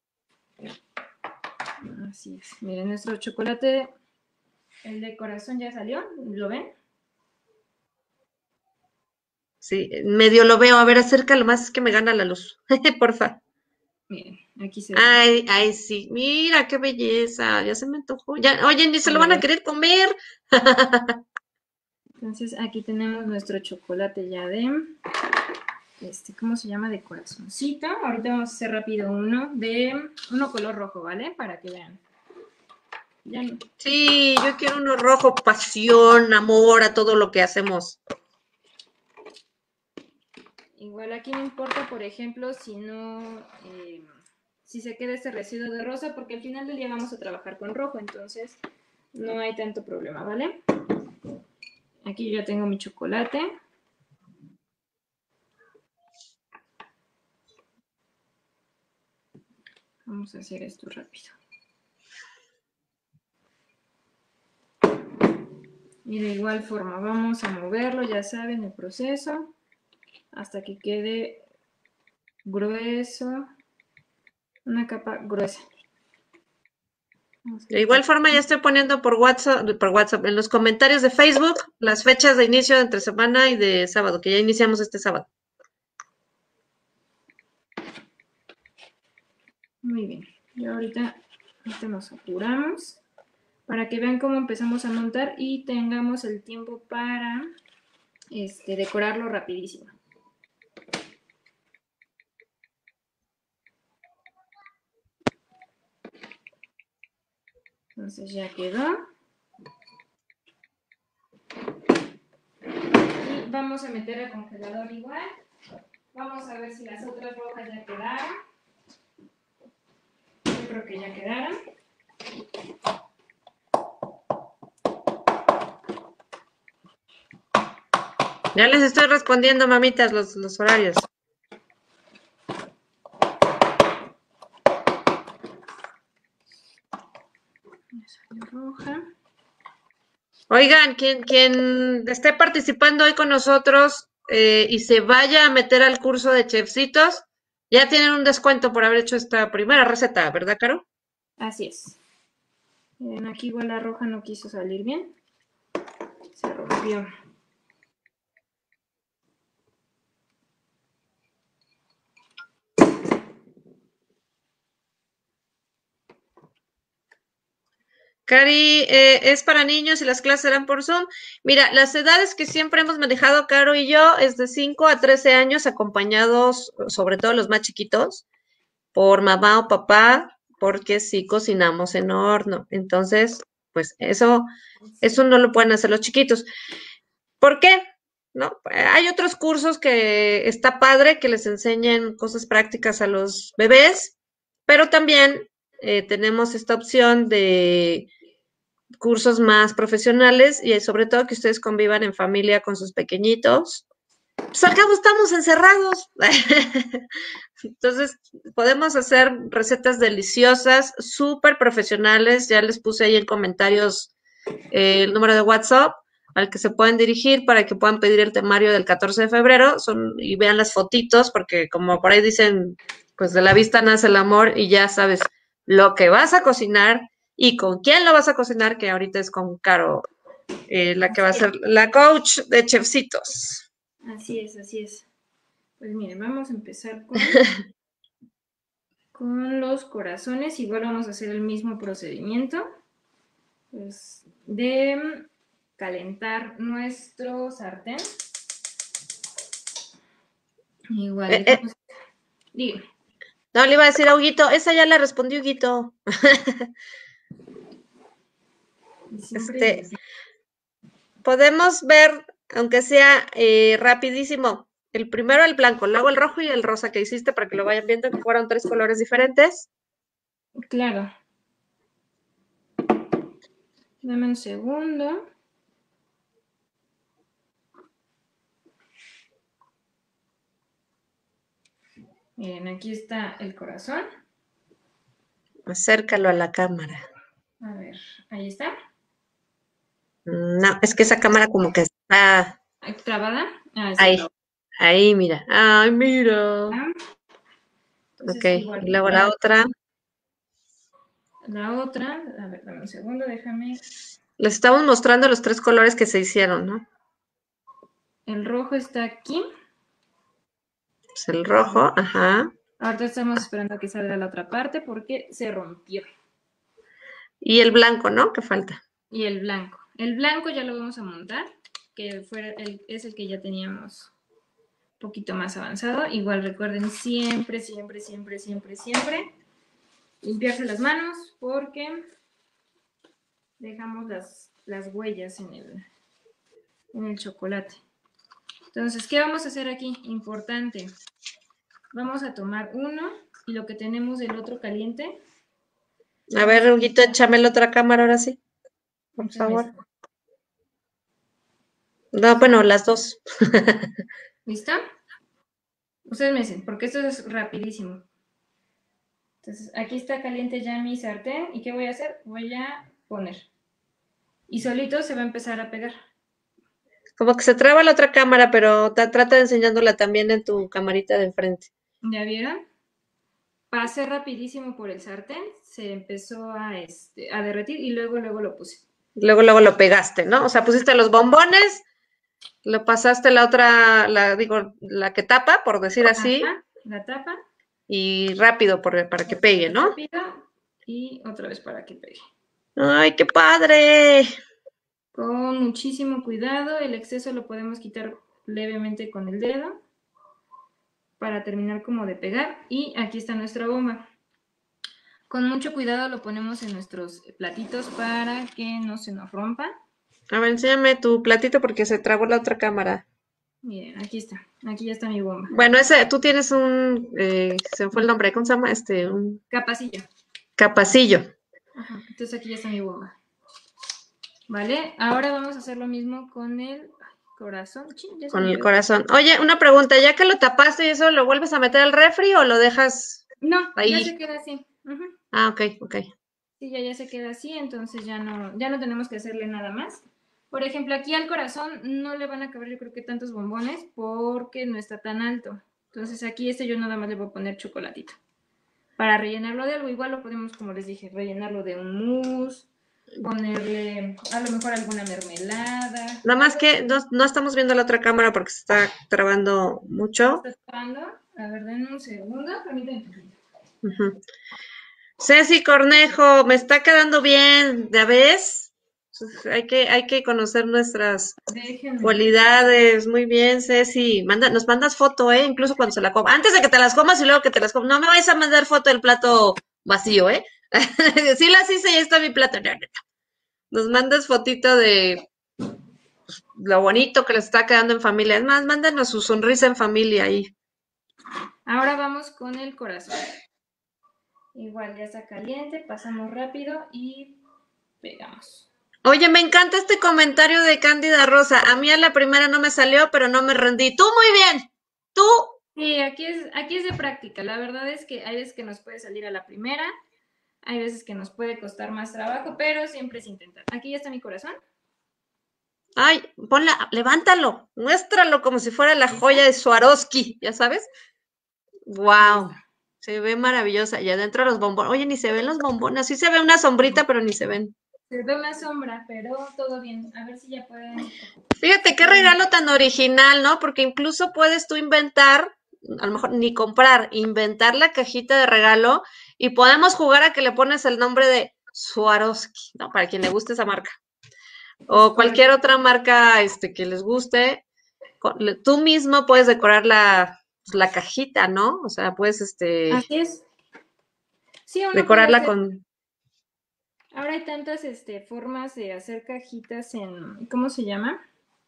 Así es. Miren, nuestro chocolate, el de corazón ya salió, ¿lo ven? Sí, medio lo veo. A ver, acércalo más, es que me gana la luz. Porfa. Miren, aquí se ve. Ay, ay, sí. Mira, qué belleza. Ya se me antojó. Ya, oye, ni se lo van a querer comer. Entonces aquí tenemos nuestro chocolate ya de, este, ¿cómo se llama? De corazoncito. Ahorita vamos a hacer rápido uno de, uno color rojo, ¿vale? Para que vean. Ya no. Sí, yo quiero uno rojo, pasión, amor a todo lo que hacemos. Igual aquí no importa, por ejemplo, si no, eh, si se queda este residuo de rosa, porque al final del día vamos a trabajar con rojo, entonces no hay tanto problema, ¿vale? Aquí ya tengo mi chocolate. Vamos a hacer esto rápido. Y de igual forma vamos a moverlo, ya saben, el proceso, hasta que quede grueso, una capa gruesa. De igual forma, ya estoy poniendo por WhatsApp, por WhatsApp, en los comentarios de Facebook, las fechas de inicio de entre semana y de sábado, que ya iniciamos este sábado. Muy bien. Y ahorita, ahorita nos apuramos para que vean cómo empezamos a montar y tengamos el tiempo para este, decorarlo rapidísimo. Entonces ya quedó. Y vamos a meter al congelador igual. Vamos a ver si las otras rojas ya quedaron. Yo creo que ya quedaron. Ya les estoy respondiendo, mamitas, los, los horarios. Ya salió roja. Oigan, quien, quien esté participando hoy con nosotros eh, y se vaya a meter al curso de chefcitos, ya tienen un descuento por haber hecho esta primera receta, ¿verdad, Caro? Así es. Miren, aquí igual la roja no quiso salir bien. Se rompió. Cari, eh, es para niños y las clases serán por Zoom. Mira, las edades que siempre hemos manejado, Caro y yo, es de cinco a trece años, acompañados, sobre todo los más chiquitos, por mamá o papá, porque sí cocinamos en horno. Entonces, pues eso, eso no lo pueden hacer los chiquitos. ¿Por qué? ¿No? Hay otros cursos que está padre que les enseñen cosas prácticas a los bebés, pero también eh, tenemos esta opción de cursos más profesionales y sobre todo que ustedes convivan en familia con sus pequeñitos. Pues al cabo estamos encerrados. Entonces, podemos hacer recetas deliciosas, súper profesionales. Ya les puse ahí en comentarios eh, el número de WhatsApp al que se pueden dirigir para que puedan pedir el temario del catorce de febrero son, y vean las fotitos, porque como por ahí dicen, pues de la vista nace el amor y ya sabes lo que vas a cocinar y con quién lo vas a cocinar, que ahorita es con Caro, eh, la que va a ser la coach de chefcitos. Así es, así es. Pues miren, vamos a empezar con, con los corazones. Igual vamos a hacer el mismo procedimiento. Pues de calentar nuestro sartén. Igual, Eh, eh, dejamos... Dígame. no, le iba a decir a Huguito, esa ya la respondió Huguito. Siempre... Este, podemos ver, aunque sea eh, rapidísimo, el primero el blanco, luego el rojo y el rosa que hiciste para que lo vayan viendo, que fueron tres colores diferentes. Claro. Dame un segundo. Miren, aquí está el corazón. Acércalo a la cámara. A ver, ahí está. No, es que esa cámara como que está ¿Trabada? Ah, ahí, sí. ahí, mira. Ay, mira. Entonces, Ok, igual, y luego la para otra. la otra, a ver, dame un segundo, déjame. Les estamos mostrando los tres colores que se hicieron, ¿no? El rojo está aquí. Pues el rojo, ajá. Ahorita estamos esperando a que salga la otra parte porque se rompió. Y el blanco, ¿no? ¿Qué falta? Y el blanco. El blanco ya lo vamos a montar, que fuera el, es el que ya teníamos un poquito más avanzado. Igual recuerden siempre, siempre, siempre, siempre, siempre limpiarse las manos porque dejamos las, las huellas en el, en el chocolate. Entonces, ¿qué vamos a hacer aquí? Importante. Vamos a tomar uno y lo que tenemos del otro caliente. A ver, Huguito, échame la otra cámara ahora sí, por favor. No, bueno, las dos. ¿Listo? Ustedes me dicen, porque esto es rapidísimo. Entonces, aquí está caliente ya mi sartén. ¿Y qué voy a hacer? Voy a poner. Y solito se va a empezar a pegar. Como que se traba la otra cámara, pero ta- trata de enseñándola también en tu camarita de enfrente. ¿Ya vieron? Pasé rapidísimo por el sartén, se empezó a, este, a derretir y luego, luego lo puse. Luego, luego lo pegaste, ¿no? O sea, pusiste los bombones, lo pasaste la otra, la digo, la que tapa, por decir así, Ajá, la tapa. y rápido por- para que pegue, ¿no? Rápido y otra vez para que pegue. ¡Ay, qué padre! Con muchísimo cuidado, el exceso lo podemos quitar levemente con el dedo para terminar como de pegar. Y aquí está nuestra bomba. Con mucho cuidado lo ponemos en nuestros platitos para que no se nos rompa. A ver, enséñame tu platito porque se trabó la otra cámara. Miren, aquí está. Aquí ya está mi bomba. Bueno, ese, tú tienes un, eh, se me fue el nombre, ¿cómo se llama? Este, un Capacillo. capacillo. Ajá, entonces aquí ya está mi bomba. ¿Vale? Ahora vamos a hacer lo mismo con el corazón. Chin, ya se Con me el pegó. corazón. Oye, una pregunta, ya que lo tapaste y eso, ¿lo vuelves a meter al refri o lo dejas No, ya ahí? se queda así. Ujú. Ah, ok, ok. Sí, ya, ya se queda así, entonces ya no, ya no tenemos que hacerle nada más. Por ejemplo, aquí al corazón no le van a caber yo creo que tantos bombones porque no está tan alto. Entonces aquí este yo nada más le voy a poner chocolatito. Para rellenarlo de algo, igual lo podemos, como les dije, rellenarlo de un mousse, ponerle a lo mejor alguna mermelada. Nada más que no, no estamos viendo la otra cámara porque se está trabando mucho. ¿Está tocando? A ver, denme un segundo, permítanme un poquito. Ujú. Ceci Cornejo, me está quedando bien, ¿ya ves? Pues hay que, hay que conocer nuestras Déjenme. cualidades. Muy bien, Ceci. Manda, nos mandas foto, ¿eh? Incluso cuando se la coma. Antes de que te las comas y luego que te las comas. No me vais a mandar foto del plato vacío, ¿eh? Sí las hice y ahí está mi plato. No, no, no. Nos mandas fotito de lo bonito que les está quedando en familia. Es más, mándanos su sonrisa en familia ahí. Ahora vamos con el corazón. Igual ya está caliente, pasamos rápido y pegamos. Oye, me encanta este comentario de Cándida Rosa. A mí a la primera no me salió, pero no me rendí. Tú muy bien. Tú. Sí, aquí es, aquí es de práctica. La verdad es que hay veces que nos puede salir a la primera, hay veces que nos puede costar más trabajo, pero siempre es intentar. Aquí ya está mi corazón. Ay, ponla, levántalo, muéstralo como si fuera la joya de Swarovski, ¿ya sabes? Wow, se ve maravillosa. Y adentro los bombones. Oye, ni se ven los bombones. Sí se ve una sombrita, pero ni se ven. Se ve una sombra, pero todo bien. A ver si ya pueden. Fíjate qué regalo tan original, ¿no? Porque incluso puedes tú inventar a lo mejor ni comprar, inventar la cajita de regalo y podemos jugar a que le pones el nombre de Swarovski, ¿no? Para quien le guste esa marca. Es O cualquier correcto. otra marca este, que les guste. Con- le- Tú mismo puedes decorar la, pues, la cajita, ¿no? O sea, puedes este, Así es. Sí, uno puede decorarla hacer. con... Ahora hay tantas este, formas de hacer cajitas en, ¿cómo se llama?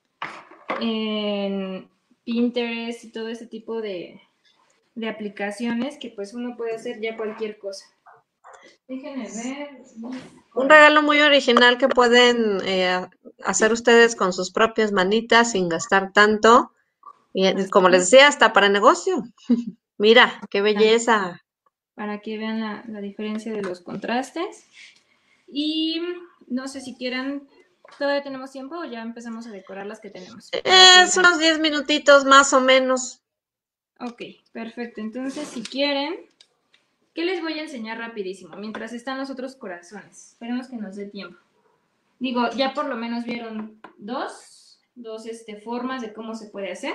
En Pinterest y todo ese tipo de, de aplicaciones que pues uno puede hacer ya cualquier cosa. Déjenme ver. Un regalo muy original que pueden eh, hacer ustedes con sus propias manitas sin gastar tanto. Y eh, Así como les es. decía, hasta para negocio. Mira, qué belleza. Para que vean la, la diferencia de los contrastes. Y no sé si quieran, todavía tenemos tiempo o ya empezamos a decorar las que tenemos. Para que Es vean. unos diez minutitos más o menos. Ok, perfecto. Entonces, si quieren, ¿qué les voy a enseñar rapidísimo? Mientras están los otros corazones. Esperemos que nos dé tiempo. Digo, ya por lo menos vieron dos, dos este, formas de cómo se puede hacer.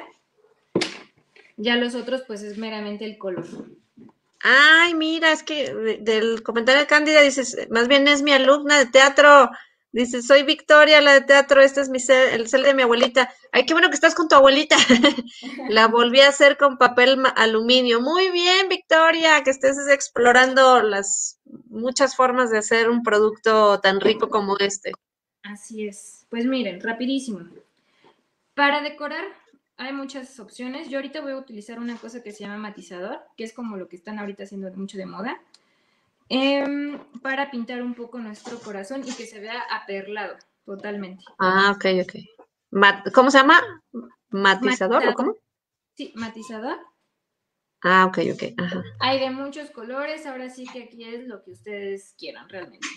Ya los otros, pues es meramente el color. Ay, mira, es que de- del comentario de Cándida dices, más bien es mi alumna de teatro. Dice, soy Victoria, la de teatro, este es mi cel, el cel de mi abuelita. Ay, qué bueno que estás con tu abuelita. La volví a hacer con papel ma- aluminio. Muy bien, Victoria, que estés explorando las muchas formas de hacer un producto tan rico como este. Así es. Pues miren, rapidísimo. Para decorar hay muchas opciones. Yo ahorita voy a utilizar una cosa que se llama matizador, que es como lo que están ahorita haciendo mucho de moda, em, para pintar un poco nuestro corazón y que se vea aperlado totalmente. Ah, ok, ok. Mat- ¿cómo se llama? ¿Matizador o Matizador. cómo? Sí, matizador. Ah, ok, ok. Ajá. Hay de muchos colores, ahora sí que aquí es lo que ustedes quieran realmente.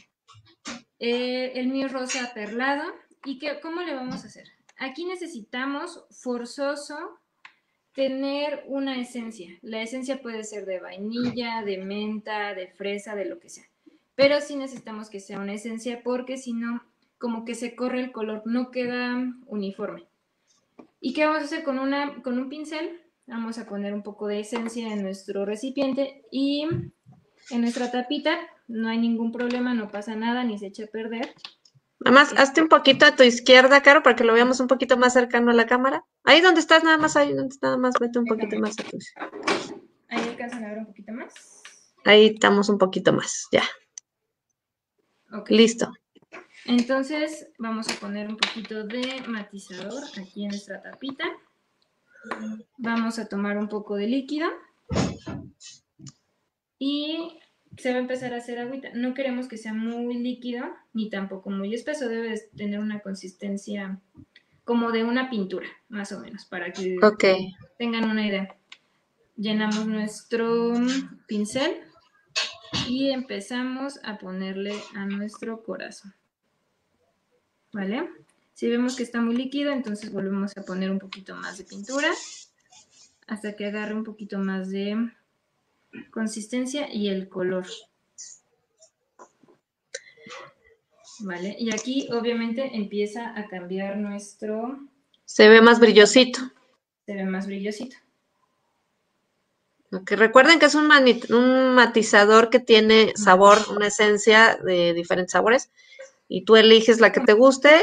Eh, el mío rosa perlado. ¿Y qué, cómo le vamos a hacer? Aquí necesitamos forzoso tener una esencia. La esencia puede ser de vainilla, de menta, de fresa, de lo que sea. Pero sí necesitamos que sea una esencia porque si no, como que se corre el color, no queda uniforme. ¿Y qué vamos a hacer con, una, con un pincel? Vamos a poner un poco de esencia en nuestro recipiente y en nuestra tapita. No hay ningún problema, no pasa nada, ni se echa a perder. Nada más, hazte un poquito a tu izquierda, Caro, para que lo veamos un poquito más cercano a la cámara. Ahí donde estás, nada más, ahí donde nada más, vete un poquito Déjame. más a tu. Ahí alcanzan a ver un poquito más. Ahí estamos un poquito más, ya. Ok. Listo. Entonces vamos a poner un poquito de matizador aquí en nuestra tapita. Vamos a tomar un poco de líquido y se va a empezar a hacer agüita. No queremos que sea muy líquido ni tampoco muy espeso. Debe tener una consistencia como de una pintura, más o menos, para que Ok. tengan una idea. Llenamos nuestro pincel y empezamos a ponerle a nuestro corazón. ¿Vale? Si vemos que está muy líquido, entonces volvemos a poner un poquito más de pintura hasta que agarre un poquito más de consistencia y el color. ¿Vale? Y aquí obviamente empieza a cambiar nuestro... Se ve más brillosito. Se ve más brillosito. Ok, recuerden que es un, mani- un matizador que tiene sabor, una esencia de diferentes sabores, y tú eliges la que te guste.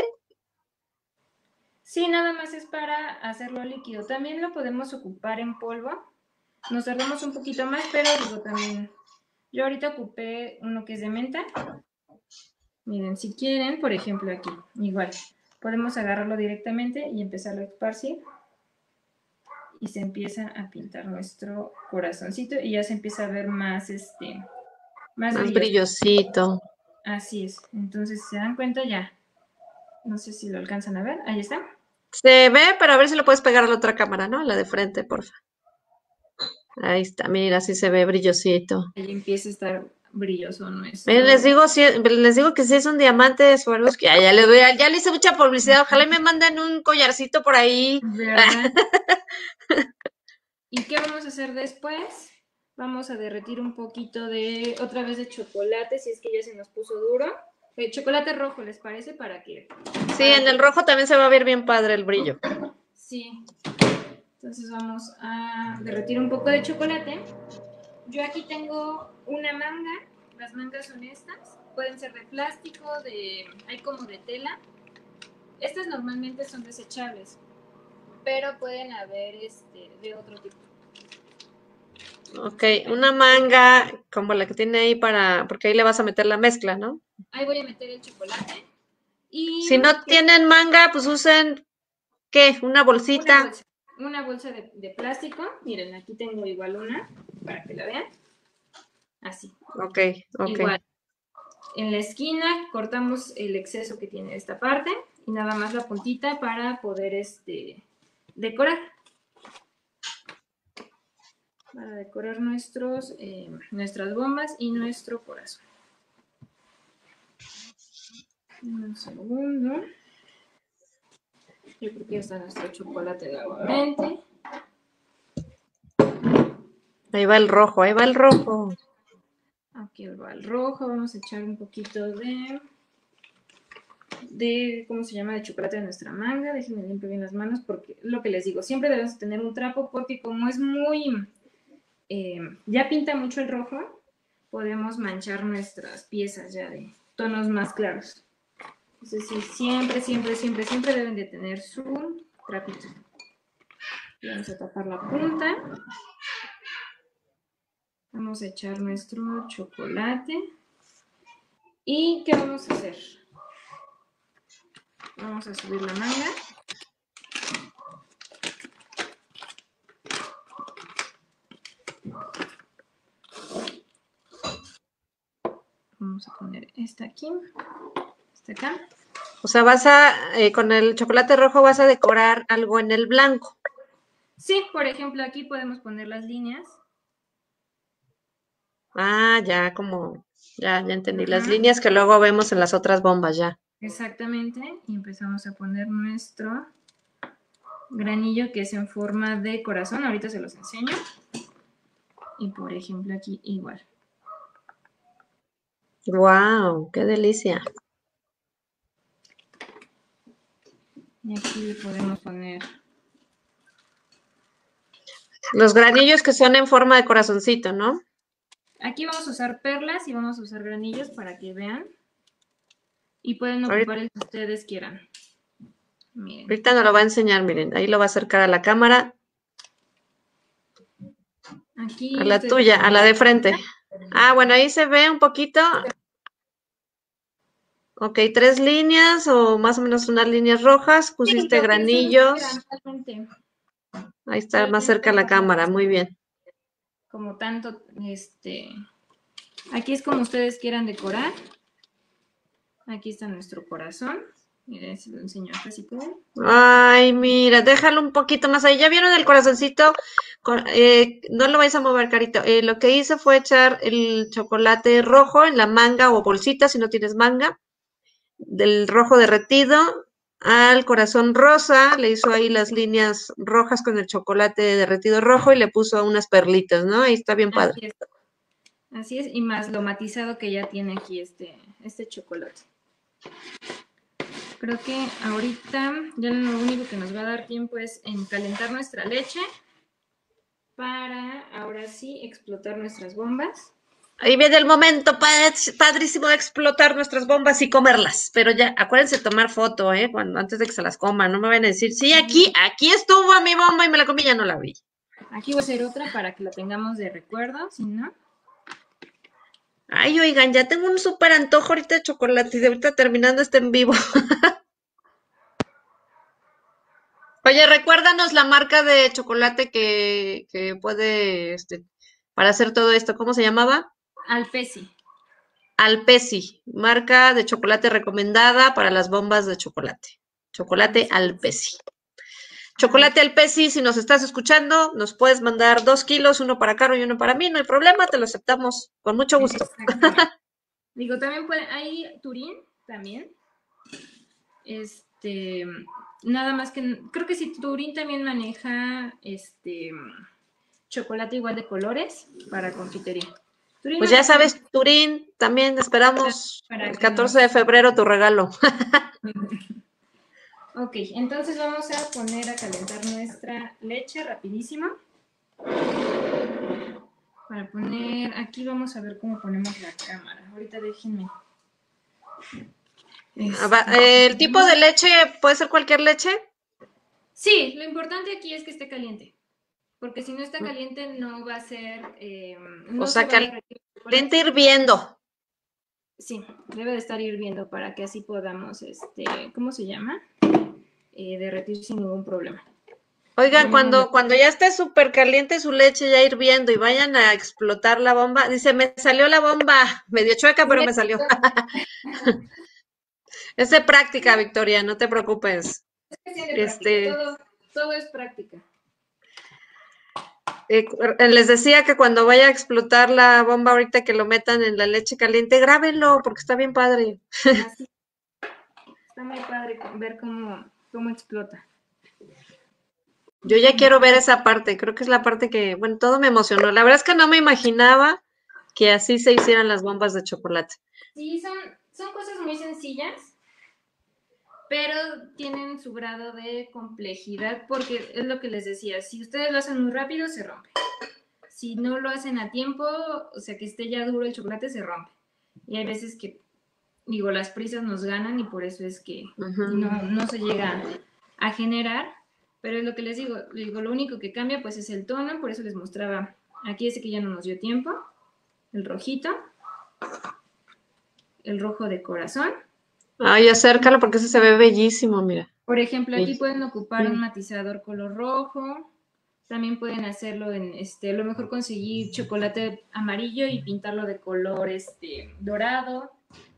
Sí, nada más es para hacerlo líquido. También lo podemos ocupar en polvo. Nos tardamos un poquito más, pero digo también... Yo ahorita ocupé uno que es de menta. Miren, si quieren, por ejemplo aquí, igual, podemos agarrarlo directamente y empezarlo a esparcir. Y se empieza a pintar nuestro corazoncito y ya se empieza a ver más, este, más Más brilloso. brillosito. Así es. Entonces, ¿se dan cuenta ya? No sé si lo alcanzan a ver. Ahí está. Se ve, pero a ver si lo puedes pegar a la otra cámara, ¿no? La de frente, porfa. Ahí está, mira, así se ve brillosito. Ahí empieza a estar brilloso Miren, les nuestro... digo, si, les digo que si es un diamante de Swarovski, ya, ya le doy, ya le hice mucha publicidad, ojalá y me manden un collarcito por ahí. ¿Verdad? ¿Y qué vamos a hacer después? Vamos a derretir un poquito de, otra vez de chocolate, si es que ya se nos puso duro. Eh, chocolate rojo, ¿les parece? Para que... Sí, para en que, el rojo también se va a ver bien padre el brillo. sí. Entonces vamos a derretir un poco de chocolate. Yo aquí tengo una manga. Las mangas son estas. Pueden ser de plástico, de, hay como de tela. Estas normalmente son desechables, pero pueden haber este, de otro tipo. Ok, una manga como la que tiene ahí para, porque ahí le vas a meter la mezcla, ¿no? Ahí voy a meter el chocolate. Y Si no tienen manga, pues usen, ¿qué? Una bolsita. Una bolsa, una bolsa de, de plástico. Miren, aquí tengo igual una, para que la vean. Así. Ok, ok. Igual. En la esquina cortamos el exceso que tiene esta parte y nada más la puntita para poder este, decorar. Para decorar nuestros, eh, nuestras bombas y nuestro corazón. Un segundo. Yo creo que ya está nuestro chocolate nuevamente. Ahí va el rojo, ahí va el rojo. Aquí va el rojo. Vamos a echar un poquito de, de, ¿cómo se llama? De chocolate de nuestra manga. Déjenme limpiar bien las manos porque lo que les digo, siempre debemos tener un trapo porque como es muy, eh, ya pinta mucho el rojo, podemos manchar nuestras piezas ya de tonos más claros. Entonces sí, siempre, siempre, siempre, siempre deben de tener su trapito. Y vamos a tapar la punta. Vamos a echar nuestro chocolate. ¿Y qué vamos a hacer? Vamos a subir la manga. Vamos a poner esta aquí, esta acá. O sea, vas a, eh, con el chocolate rojo vas a decorar algo en el blanco. Sí, por ejemplo, aquí podemos poner las líneas. Ah, ya, como, ya, ya entendí. Ajá. Las líneas que luego vemos en las otras bombas, ya. Exactamente. Y empezamos a poner nuestro granillo que es en forma de corazón. Ahorita se los enseño. Y por ejemplo, aquí igual. ¡Wow! ¡Qué delicia! Y aquí le podemos poner los granillos que son en forma de corazoncito, ¿no? Aquí vamos a usar perlas y vamos a usar granillos para que vean. Y pueden ocupar Ahorita, el que ustedes quieran. Miren. Ahorita nos lo va a enseñar, miren. Ahí lo va a acercar a la cámara. Aquí a la tuya, a la de frente. Ah, bueno, ahí se ve un poquito. Ok, tres líneas o más o menos unas líneas rojas. Pusiste Sí, granillos. Ahí está, sí, más cerca la cámara. Muy bien. Como tanto, este... Aquí es como ustedes quieran decorar. Aquí está nuestro corazón. Miren, se lo enseño así como. Ay, mira, déjalo un poquito más ahí. ¿Ya vieron el corazoncito? Eh, no lo vais a mover, carito. Eh, lo que hice fue echar el chocolate rojo en la manga o bolsita, si no tienes manga, del rojo derretido al corazón rosa. Le hizo ahí las líneas rojas con el chocolate derretido rojo y le puso unas perlitas, ¿no? Ahí está bien padre. Así es. Así es, y más lo matizado que ya tiene aquí este, este chocolate. Creo que ahorita ya lo único que nos va a dar tiempo es en calentar nuestra leche para ahora sí explotar nuestras bombas. Ahí viene el momento padrísimo de explotar nuestras bombas y comerlas. Pero ya, acuérdense de tomar foto, ¿eh? Cuando, antes de que se las coman. No me vayan a decir, sí, aquí, aquí estuvo mi bomba y me la comí, ya no la vi. Aquí voy a hacer otra para que la tengamos de recuerdo, si no. Ay, oigan, ya tengo un súper antojo ahorita de chocolate y de ahorita terminando este en vivo. Oye, recuérdanos la marca de chocolate que, que puede, este, para hacer todo esto. ¿Cómo se llamaba? Alpesi. Alpesi, marca de chocolate recomendada para las bombas de chocolate. Chocolate Alpesi. Chocolate Alpesi, si nos estás escuchando, nos puedes mandar dos kilos, uno para Caro y uno para mí, no hay problema, te lo aceptamos con mucho gusto. Digo, también puede, hay Turín, también. Este, nada más que, creo que si Turín también maneja este chocolate igual de colores para confitería. Turín pues ya sabes, Turín, también esperamos el catorce de febrero tu regalo. Ok, entonces vamos a poner a calentar nuestra leche rapidísimo. Para poner, aquí vamos a ver cómo ponemos la cámara. Ahorita déjenme. Este, ¿el tipo de leche puede ser cualquier leche? Sí, lo importante aquí es que esté caliente. Porque si no está caliente no va a ser... Eh, no o sea, se va a derretir el chocolate. caliente hirviendo. Sí, debe de estar hirviendo para que así podamos, este, ¿cómo se llama? Eh, derretir sin ningún problema. Oigan, cuando, cuando ya esté súper caliente su leche ya hirviendo y vayan a explotar la bomba, dice, me salió la bomba, medio chueca, pero me salió. Es de práctica, Victoria, no te preocupes. Es cuestión de práctica, Este, todo, todo es práctica. eh, les decía que cuando vaya a explotar la bomba ahorita que lo metan en la leche caliente, grábenlo porque está bien padre. Así. Está muy padre ver cómo, cómo explota. Yo ya quiero ver esa parte, creo que es la parte que, bueno, todo me emocionó. La verdad es que no me imaginaba que así se hicieran las bombas de chocolate. Sí, son, son cosas muy sencillas, pero tienen su grado de complejidad porque es lo que les decía, si ustedes lo hacen muy rápido se rompe. Si no lo hacen a tiempo, o sea que esté ya duro el chocolate, se rompe. Y hay veces que, digo, las prisas nos ganan y por eso es que uh-huh. no, no se llega a generar. Pero es lo que les digo, digo, lo único que cambia pues es el tono, por eso les mostraba, aquí ese que ya no nos dio tiempo, el rojito, el rojo de corazón. Ay, acércalo porque ese se ve bellísimo, mira. Por ejemplo, aquí sí. Pueden ocupar sí. un matizador color rojo, también pueden hacerlo en, este, a lo mejor conseguir chocolate amarillo y pintarlo de color este, dorado.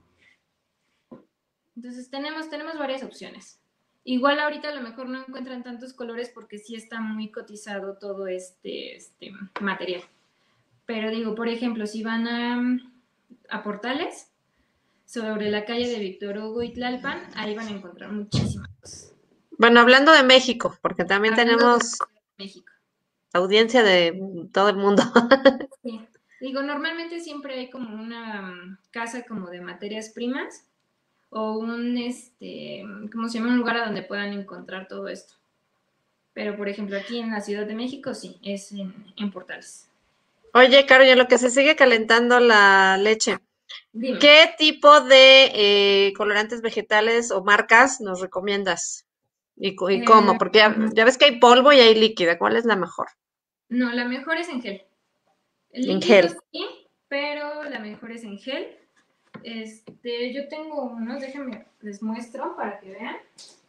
Entonces tenemos, tenemos varias opciones. Igual ahorita a lo mejor no encuentran tantos colores porque sí está muy cotizado todo este, este material. Pero digo, por ejemplo, si van a, a Portales, sobre la calle de Víctor Hugo y Tlalpan, ahí van a encontrar muchísimas cosas. Bueno, hablando de México, porque también hablando tenemos de México. Audiencia de todo el mundo. Sí. Digo, normalmente siempre hay como una casa como de materias primas o un, este, ¿cómo se llama? Un lugar a donde puedan encontrar todo esto. Pero, por ejemplo, aquí en la Ciudad de México, sí, es en, en Portales. Oye, Caro, y en lo que se sigue calentando la leche, Dime. ¿qué tipo de eh, colorantes vegetales o marcas nos recomiendas? ¿Y, y eh, cómo? Porque ya, ya ves que hay polvo y hay líquida. ¿Cuál es la mejor? No, la mejor es en gel. El en líquido gel. Sí, pero la mejor es en gel. Este, yo tengo unos, déjenme, les muestro para que vean.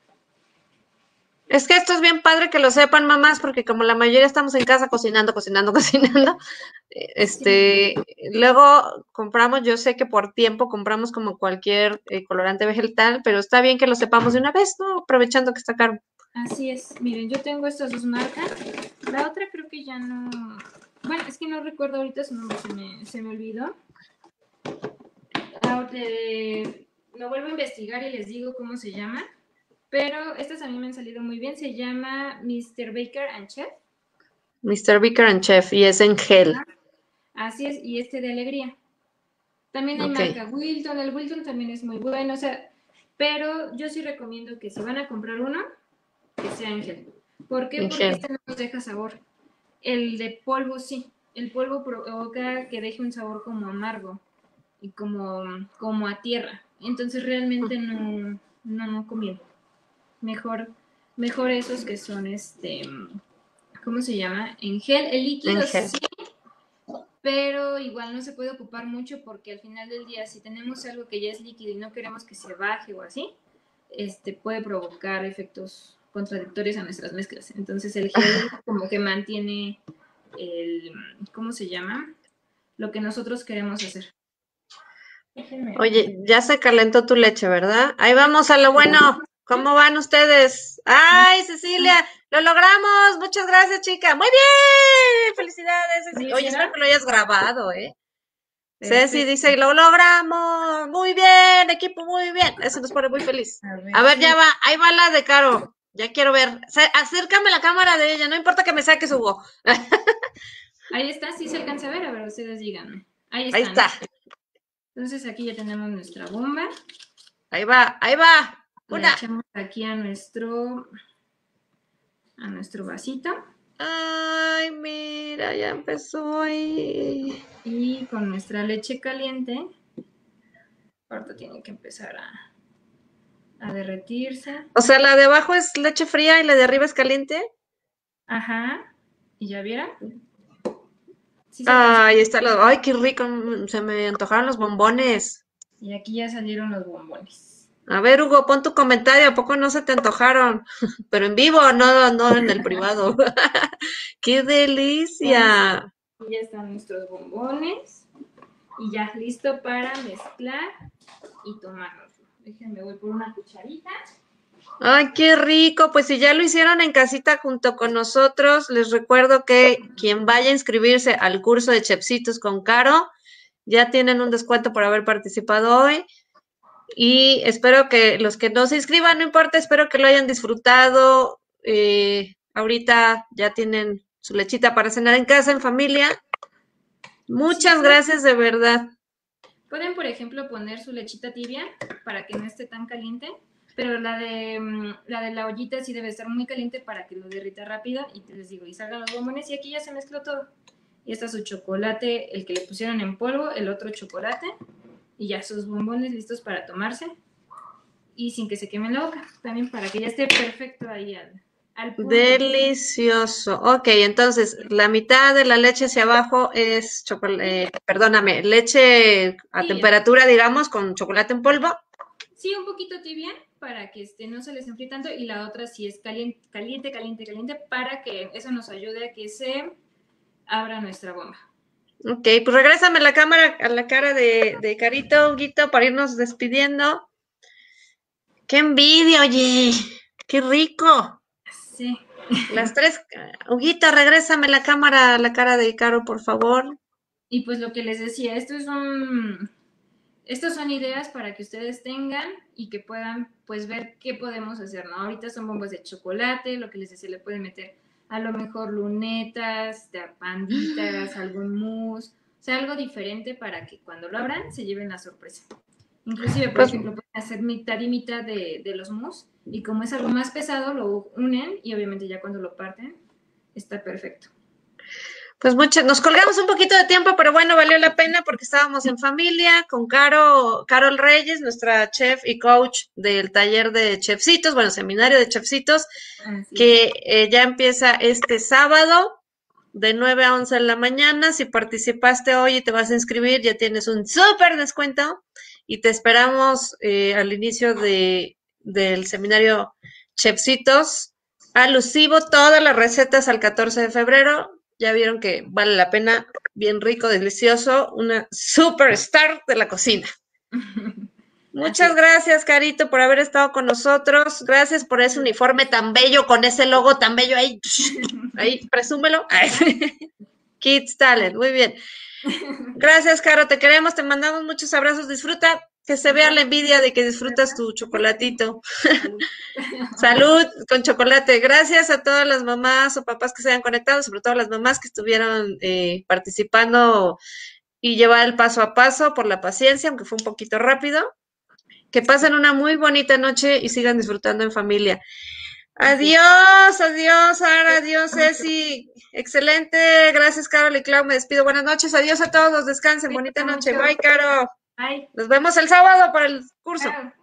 Es que esto es bien padre que lo sepan, mamás, porque como la mayoría estamos en casa cocinando, cocinando, cocinando, este, sí. Luego compramos, yo sé que por tiempo compramos como cualquier eh, colorante vegetal, pero está bien que lo sepamos de una vez, ¿no? Aprovechando que está caro. Así es, miren, yo tengo estas dos marcas, la otra creo que ya no, bueno, es que no recuerdo ahorita su nombre, se me, se me olvidó. Ahora, eh, lo vuelvo a investigar y les digo cómo se llama. Pero estas a mí me han salido muy bien. Se llama mister Baker and Chef. mister Baker and Chef, y es en gel. Así es, y este de alegría. También hay okay. marca Wilton. El Wilton también es muy bueno. O sea, pero yo sí recomiendo que si van a comprar uno, que sea en gel. ¿Por qué? En Porque gel. este no nos deja sabor. El de polvo sí. El polvo provoca que deje un sabor como amargo y como, como a tierra. Entonces realmente no, no, no conviene. Mejor, mejor esos que son, este, ¿cómo se llama? En gel, el líquido en gel. sí, pero igual no se puede ocupar mucho porque al final del día, si tenemos algo que ya es líquido y no queremos que se baje o así, este, puede provocar efectos contradictorios a nuestras mezclas. Entonces el gel como que mantiene el, ¿cómo se llama? Lo que nosotros queremos hacer. Déjenme. Oye, ya se calentó tu leche, ¿verdad? Ahí vamos a lo bueno. ¿Cómo van ustedes? ¡Ay, Cecilia! ¡Lo logramos! Muchas gracias, chica. ¡Muy bien! ¡Felicidades! Cecilia. Oye, espero que lo hayas grabado, ¿eh? Perfecto. Ceci dice, ¡lo logramos! ¡Muy bien, equipo! ¡Muy bien! Eso nos pone muy feliz. A ver, a ver sí. Ya va. Ahí va la de Caro. Ya quiero ver. Acércame la cámara de ella. No importa que me saques, Hugo. Ahí está. Sí se alcanza a ver. A ver, ustedes díganme. Ahí está. Ahí está. Entonces aquí ya tenemos nuestra bomba. Ahí va, ahí va. la Una. echamos aquí a nuestro, a nuestro vasito. Ay, mira, ya empezó ahí. Y con nuestra leche caliente, ahorita tiene que empezar a, a derretirse. O sea, la de abajo es leche fría y la de arriba es caliente. Ajá. ¿Y ya vieron? Sí se alcanzó. Ay, está lo. Ay, qué rico. mm, Se me antojaron los bombones. Y aquí ya salieron los bombones. A ver, Hugo, pon tu comentario. ¿A poco no se te antojaron? Pero en vivo, no, no en el privado. ¡Qué Entonces, delicia! aquí ya están nuestros bombones. Y ya listo para mezclar y tomarlos. Déjenme, voy por una cucharita. Ay, qué rico. Pues si ya lo hicieron en casita junto con nosotros, les recuerdo que quien vaya a inscribirse al curso de Chefcitos con Caro, ya tienen un descuento por haber participado hoy. Y espero que los que no se inscriban, no importa, espero que lo hayan disfrutado. Eh, ahorita ya tienen su lechita para cenar en casa, en familia. Sí, Muchas pueden, gracias de verdad. pueden, por ejemplo, poner su lechita tibia para que no esté tan caliente. Pero la de, mm, la de la ollita sí debe estar muy caliente para que lo derrita rápido. Y les digo, y salgan los bombones. Y aquí ya se mezcló todo. Y está su chocolate, el que le pusieron en polvo, el otro chocolate. Y ya sus bombones listos para tomarse. Y sin que se quemen la boca. También para que ya esté perfecto ahí al, al punto. Delicioso. Ok, entonces la mitad de la leche hacia abajo es chocolate, eh, perdóname, leche a Tibia. temperatura, digamos, con chocolate en polvo. Sí, un poquito tibia para que este, no se les enfríe tanto. Y la otra sí es caliente, caliente, caliente, caliente para que eso nos ayude a que se abra nuestra bomba. Ok, pues regrésame la cámara a la cara de, de Carito, Huguito, para irnos despidiendo. ¡Qué envidia, oye! ¡Qué rico! Sí. Las tres, Huguito, regrésame la cámara a la cara de Caro, por favor. Y pues lo que les decía, esto es un... Estas son ideas para que ustedes tengan y que puedan pues ver qué podemos hacer, ¿no? Ahorita son bombas de chocolate, lo que les decía, le pueden meter a lo mejor lunetas, de panditas, algún mousse, o sea, algo diferente para que cuando lo abran se lleven la sorpresa. Inclusive, por Pues, ejemplo, pueden hacer mitad y mitad de, de los mousse y como es algo más pesado, lo unen y obviamente ya cuando lo parten está perfecto. pues mucho, nos colgamos un poquito de tiempo, pero bueno, valió la pena porque estábamos en familia con Caro, Carol Reyes, nuestra chef y coach del taller de Chefcitos, bueno, seminario de Chefcitos, Así que eh, ya empieza este sábado de nueve a once de la mañana. Si participaste hoy y te vas a inscribir, ya tienes un súper descuento y te esperamos eh, al inicio de, del seminario Chefcitos, alusivo todas las recetas al catorce de febrero. Ya vieron que vale la pena, bien rico, delicioso, una superstar de la cocina. Muchas gracias, Carito, por haber estado con nosotros. Gracias por ese uniforme tan bello, con ese logo tan bello ahí. Ahí, presúmelo. Kids Talent, muy bien. Gracias, Caro, te queremos, te mandamos muchos abrazos. Disfruta, que se vea la envidia de que disfrutas tu chocolatito. Salud con chocolate. Gracias a todas las mamás o papás que se hayan conectado, sobre todo las mamás que estuvieron eh, participando y llevar el paso a paso por la paciencia, aunque fue un poquito rápido. Que pasen una muy bonita noche y sigan disfrutando en familia. Adiós, adiós, Sara, adiós, Ceci. Excelente. Gracias, Carol y Clau. Me despido. Buenas noches. Adiós a todos. Descansen. Bonita noche. Bye, Caro. Bye. Nos vemos el sábado para el curso. Chao.